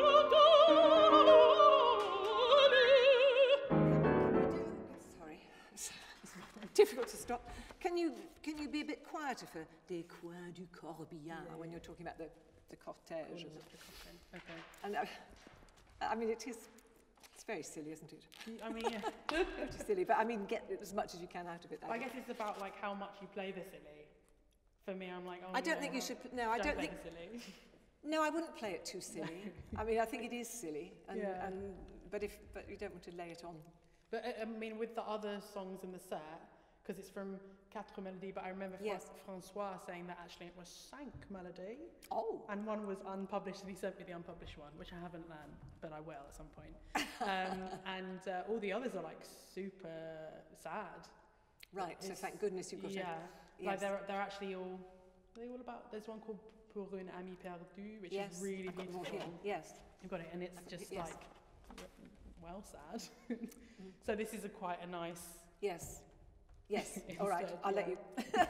farandoles. Sorry, it's difficult to stop. Can you can you be a bit quieter for des coins du corbillard yeah. when you're talking about the the cortège? And the, okay. And uh, I mean, it is. It's very silly, isn't it? I mean, yeah. It's silly, but I mean, get as much as you can out of it. I, I guess it's about like how much you play the silly. For me, I'm like, oh, I don't no, think you should. No, don't I don't play think. The silly. No, I wouldn't play it too silly. I mean, I think it is silly, and, yeah. and but if but you don't want to lay it on. But I mean, with the other songs in the set, because it's from Quatre Mélodies, but I remember yes. François saying that actually it was cinq mélodies. Oh. And one was unpublished, and he sent me the unpublished one, which I haven't learned, but I will at some point. um, and uh, all the others are like super sad. Right. It's, so thank goodness you've got yeah, it. Yeah. Like they're they're actually all they're all about. There's one called Pour une amie perdue, which yes, is really I've got beautiful. More here. Yes. You've got it, and it's just yes. like well sad. mm. So this is a quite a nice. Yes. Yes. All right. I'll yeah. let you.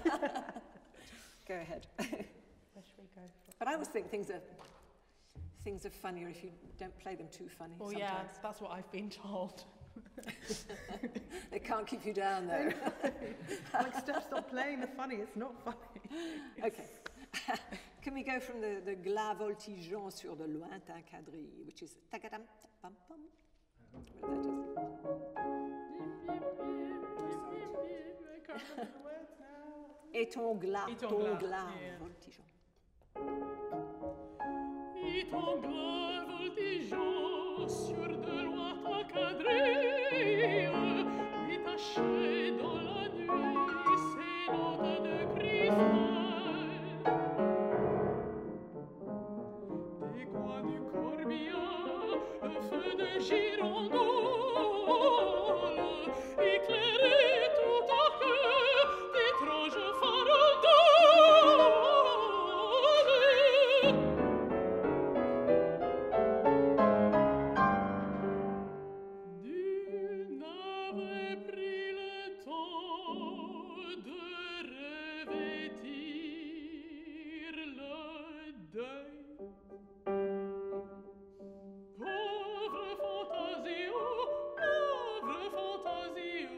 Go ahead. Where should we go? For but I always think things are things are funnier if you don't play them too funny. Well, sometimes. yeah, that's what I've been told. They can't keep you down though. Like, Steph, stop playing the funny. It's not funny. Okay. Can we go from the, the glas voltigeant sur de lointains quadrilles, which is tagadam pam pam. Whatever that is. Et ton glas, Et ton, ton glas, glas yeah. voltigeant. Et ton glas voltigeant sur de lointains quadrilles, détaché dans la nuit ses notes de cristal. Des coins du corbillard, le feu de girandole éclairait tout à fait d'étranges farandoles. Nul n'avait pris le temps de revêtir le deuil. Pauvre Fantasio, pauvre Fantasio,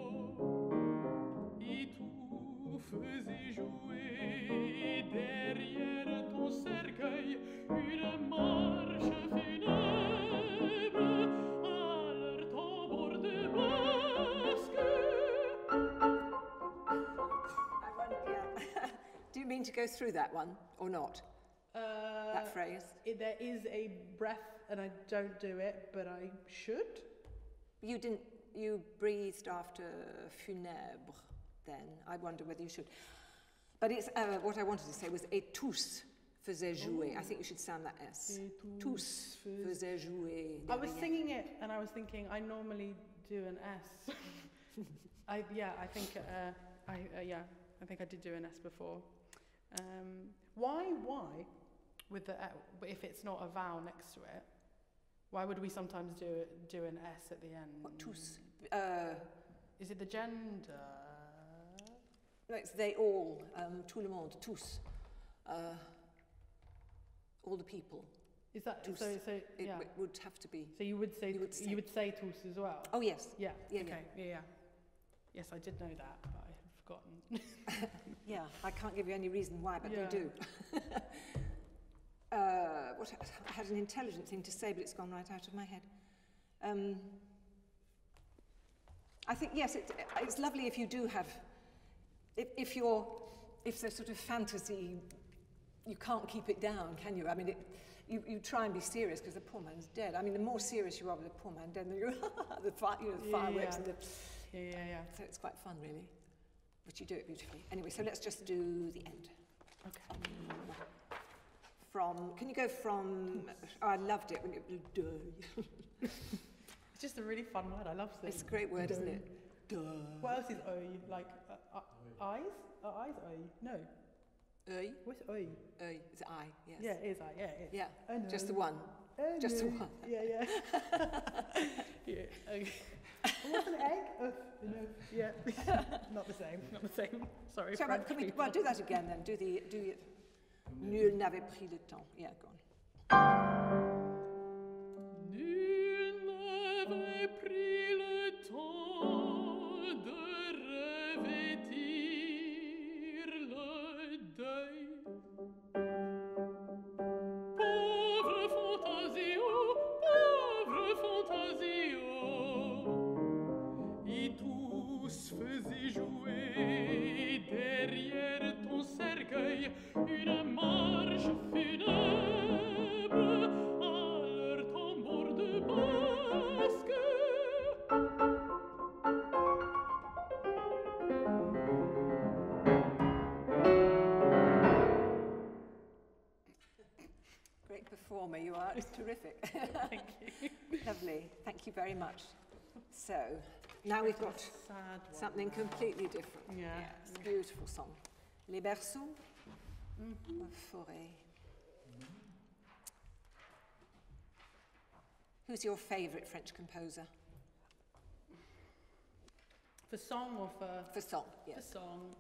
et tout faisait jouer derrière ton cercueil une marche funèbre à leur tambour de basque. I wonder, yeah. Do you mean to go through that one or not? Uh, that phrase? It, there is a breath, and I don't do it, but I should. You didn't. You breathed after funèbre. Then I wonder whether you should. But it's uh, what I wanted to say was et tous faisaient jouer. Oh. I think you should sound that S. Et tous faisaient jouer. I was singing it, and I was thinking I normally do an S. I yeah, I think uh, I uh, yeah, I think I did do an S before. Um, why why with the uh, if it's not a vowel next to it? Why would we sometimes do do an S at the end? What, tous? Uh, Is it the gender? No, it's they all. Um, tout le monde, tous. Uh, all the people. Is that tous. so? So It, yeah. it would have to be. So you would say You would say- you would say tous as well. Oh yes. Yeah. Yeah, Okay. Yeah. yeah. Yes, I did know that, but I had forgotten. Yeah, I can't give you any reason why, but Yeah. they do. uh, what I had an intelligent thing to say, but it's gone right out of my head. Um, I think, yes, it, it's lovely if you do have, if, if you're, if the sort of fantasy, you can't keep it down, can you? I mean, it, you, you try and be serious because the poor man's dead. I mean, the more serious you are with the poor man dead, the, you the, fi you know, the fireworks yeah. and the... Yeah, yeah, yeah. So it's quite fun, really. But you do it beautifully. Anyway, so let's just do the end. Okay. From, can you go from, oh, I loved it when you, duh. It's just a really fun word. I love it. It's a great word, Duh. isn't it? Duh. What else is oi? Like uh, uh, eyes? Are eyes oi? No. Oi? What's oi? Oi, it's I, yes. Yeah, it is I. Yeah, it is. Yeah, I know. just the one. I Just the know. one. Yeah, yeah. yeah. Okay. What's an egg? Oh, no. Yeah. Not the same. Not the same. Sorry. So, French can we, people. well, do that again then. Do the, do it. Nul n'avait pris le temps. Yeah, go on. Nul n'avait pris le temps de revêtir le deuil. Pauvre fantasio, pauvre fantasio, et tous faisaient jouer derrière ton cercueil une marche funèbre à leur tambour de basque. Great performer you are. It's terrific. Thank you. Lovely. Thank you very much. So, now we've got Sad one something now. completely different. Yeah. It's a beautiful song. Les berceaux Mm-hmm. of Fauré. Who's your favourite French composer? For song or for For song, for yes. song?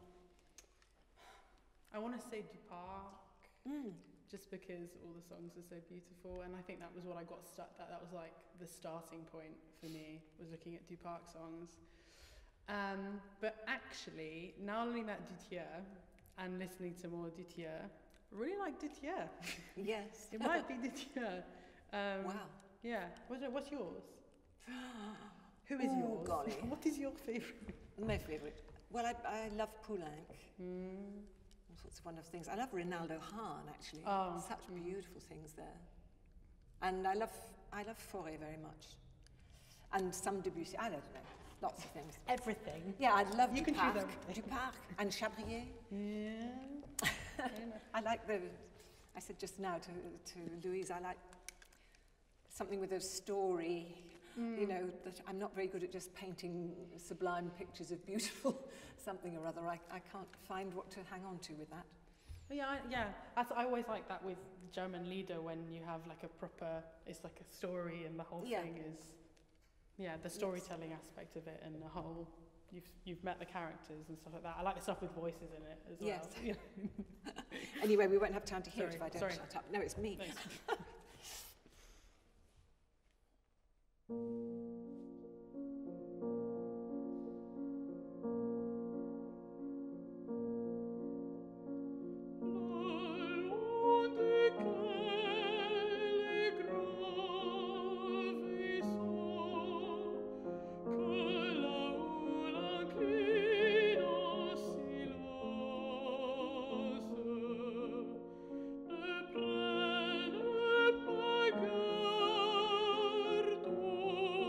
I want to say Duparc, Mm. just because all the songs are so beautiful, and I think that was what I got stuck. That that was like the starting point for me, was looking at Duparc songs. Um, but actually, now learning that Duthier and listening to more Duthier, I really like Duthier. Yes. It might be Duthier. Um, Wow. Yeah. What's, what's yours? Who is Ooh, yours? golly. What is your favourite? My favourite. Well, I, I love Poulenc. Mm. All sorts of wonderful things. I love Rinaldo Hahn, actually. Oh. Such beautiful things there. And I love, I love Fauré very much. And some Debussy. I don't know. Lots of things. Everything. Yeah, I love You can choose Duparc. everything. Duparc and Chabrier. Yeah. I like the, I said just now to, to Louise, I like something with a story, mm. you know, that I'm not very good at just painting sublime pictures of beautiful something or other. I, I can't find what to hang on to with that. Yeah, I, yeah. I, th I always like that with German Lieder, when you have like a proper, it's like a story and the whole Yeah. thing is, yeah, the storytelling yes. aspect of it and the whole, you've, you've met the characters and stuff like that. I like the stuff with voices in it as Yes. well. Yeah. Anyway, we won't have time to hear Sorry, it if I don't sorry. shut up. No, it's me. Thanks. Ne prenne pas garde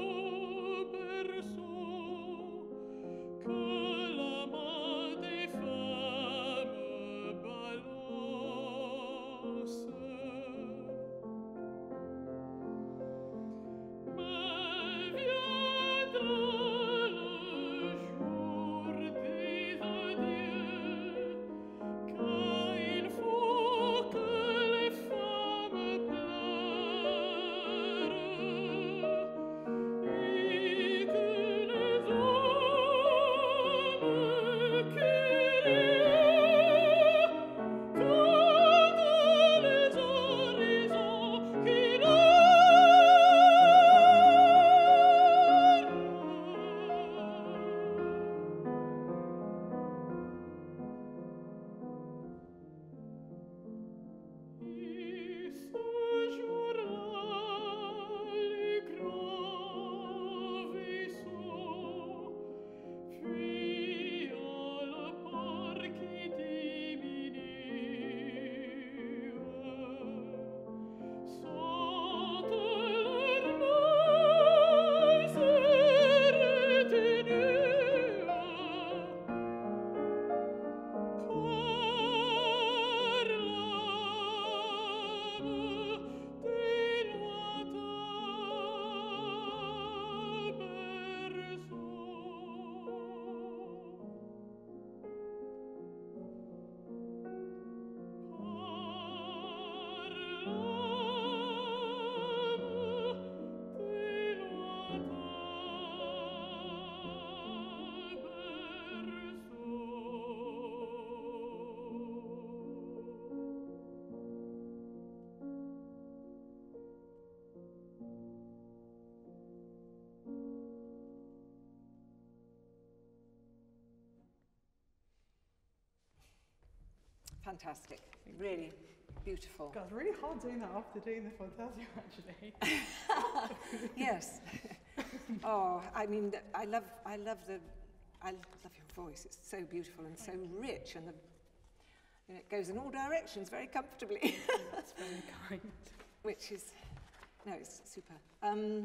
fantastic. Really beautiful. God, it's really hard doing that after doing the Fantasia, actually. Yes. Oh, I mean, th- I love, I love the, I love your voice. It's so beautiful and so rich, and the, you know, it goes in all directions very comfortably. That's very kind. Which is, no, it's super. Um,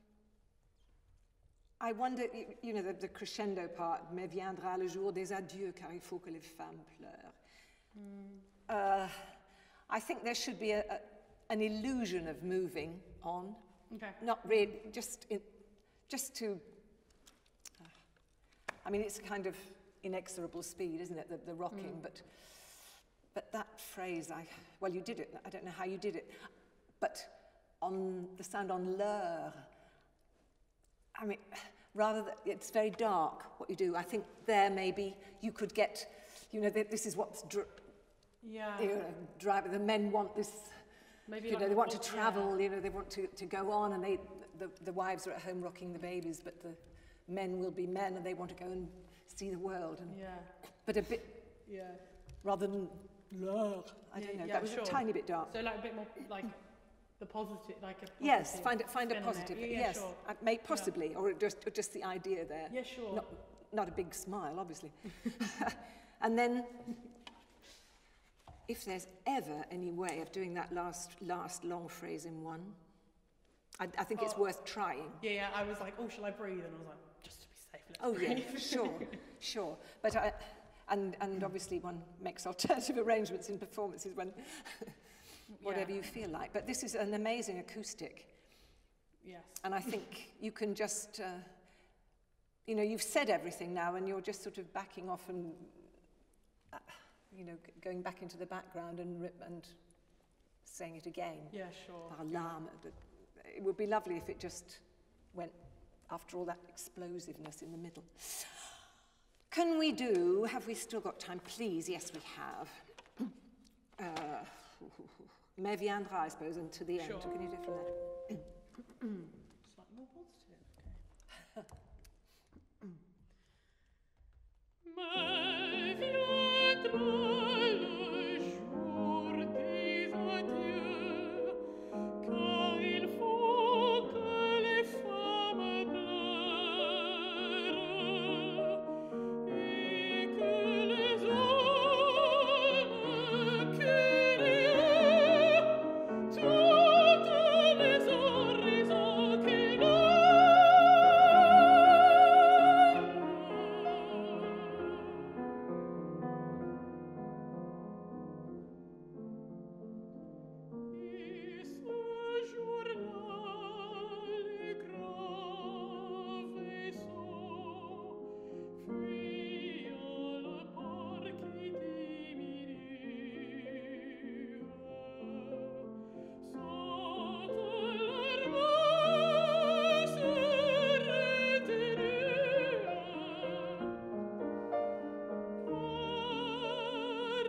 I wonder, you, you know, the, the crescendo part, mais viendra le jour des adieux, car il faut que les femmes pleurent. Mm. Uh, I think there should be a, a, an illusion of moving on. Okay. Not really, just, in, just to, uh, I mean, it's a kind of inexorable speed, isn't it, the, the rocking, mm. but, but that phrase, I, well, you did it, I don't know how you did it, but on the sound on l'heure, I mean, rather than, it's very dark what you do. I think there maybe you could get, you know, th- this is what's dr- yeah. you know, driving. The men want this, maybe you like know, they want to yeah. travel, you know, they want to, to go on, and they, the, the wives are at home rocking the babies, but the men will be men and they want to go and see the world. And, yeah. But a bit, yeah. rather than, I yeah, don't know, yeah, that was sure. a tiny bit dark. So like a bit more like the positive, like a positive Yes, find it, find a spin on it. positive. Yeah, yeah, yes, sure. I may possibly, yeah. or just or just the idea there. Yeah, sure. Not, not a big smile, obviously. And then, if there's ever any way of doing that last last long phrase in one, I, I think oh. it's worth trying. Yeah, yeah. I was like, oh, shall I breathe? And I was like, just to be safe, let's Oh breathe. yeah, sure, sure. But I, and and obviously one makes alternative arrangements in performances when. Whatever yeah. you feel like. But this is an amazing acoustic. Yes. And I think you can just, uh, you know, you've said everything now and you're just sort of backing off and, uh, you know, g- going back into the background and rip and saying it again. Yeah, sure. Par l'âme. It would be lovely if it just went after all that explosiveness in the middle. Can we do, have we still got time? Please, yes we have. Uh, Mais viendra, I suppose, and to the end. Sure. Can you do it from there? Slightly more positive. Okay. Mais viendra le jour des adieux, car il faut que les femmes pleurent et que les hommes curieux toutes les horizons qu'ils Et ce jour-là, les grands vaisseaux fuient à la part qui diminue, sentent leur masse retenue par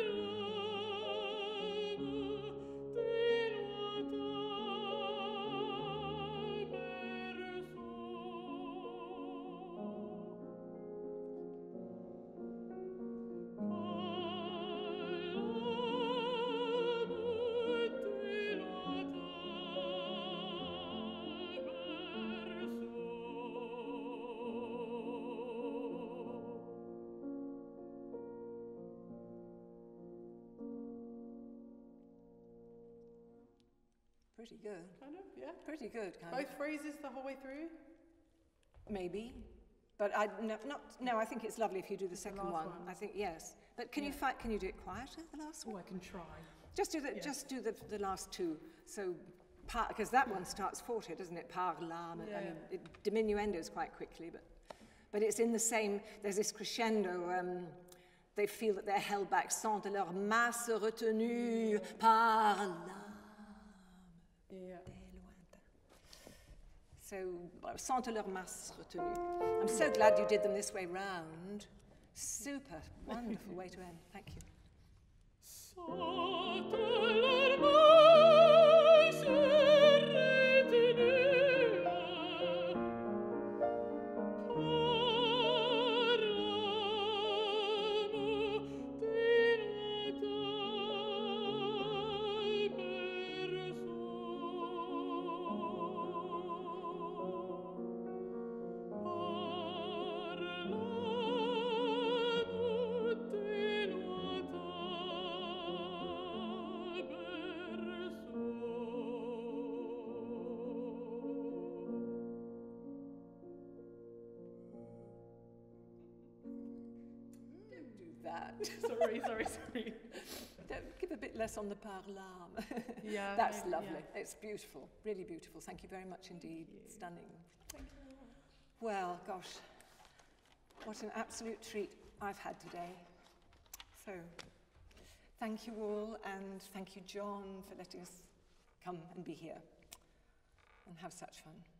Pretty good. Kind of, yeah. Pretty good, kind Both of. phrases the whole way through? Maybe. But I, no, not, no, I think it's lovely if you do the second last one. one. I think, yes. But can Yeah. you fi- can you do it quieter, the last Oh, one? I can try. Just do the, Yeah. just do the, the last two. So, because that one starts forte, doesn't it? Par l'âme. I Yeah. mean, it diminuendos quite quickly, but but it's in the same. There's this crescendo. Um, they feel that they're held back. Sentent leur masse retenue par l'âme Yeah. des lointains. So, well, sentent leur masse retenue. I'm so glad you did them this way round. Super, wonderful way to end. Thank you. Sentent leur masse retenue par l'âme des lointains that. sorry, sorry, sorry. Don't give a bit less on the parlam. Yeah, That's maybe, lovely. yeah. It's beautiful, really beautiful. Thank you very much indeed. you. Stunning. Thank you very much. Well, gosh, what an absolute treat I've had today. So, thank you all, and thank you, John, for letting us come and be here and have such fun.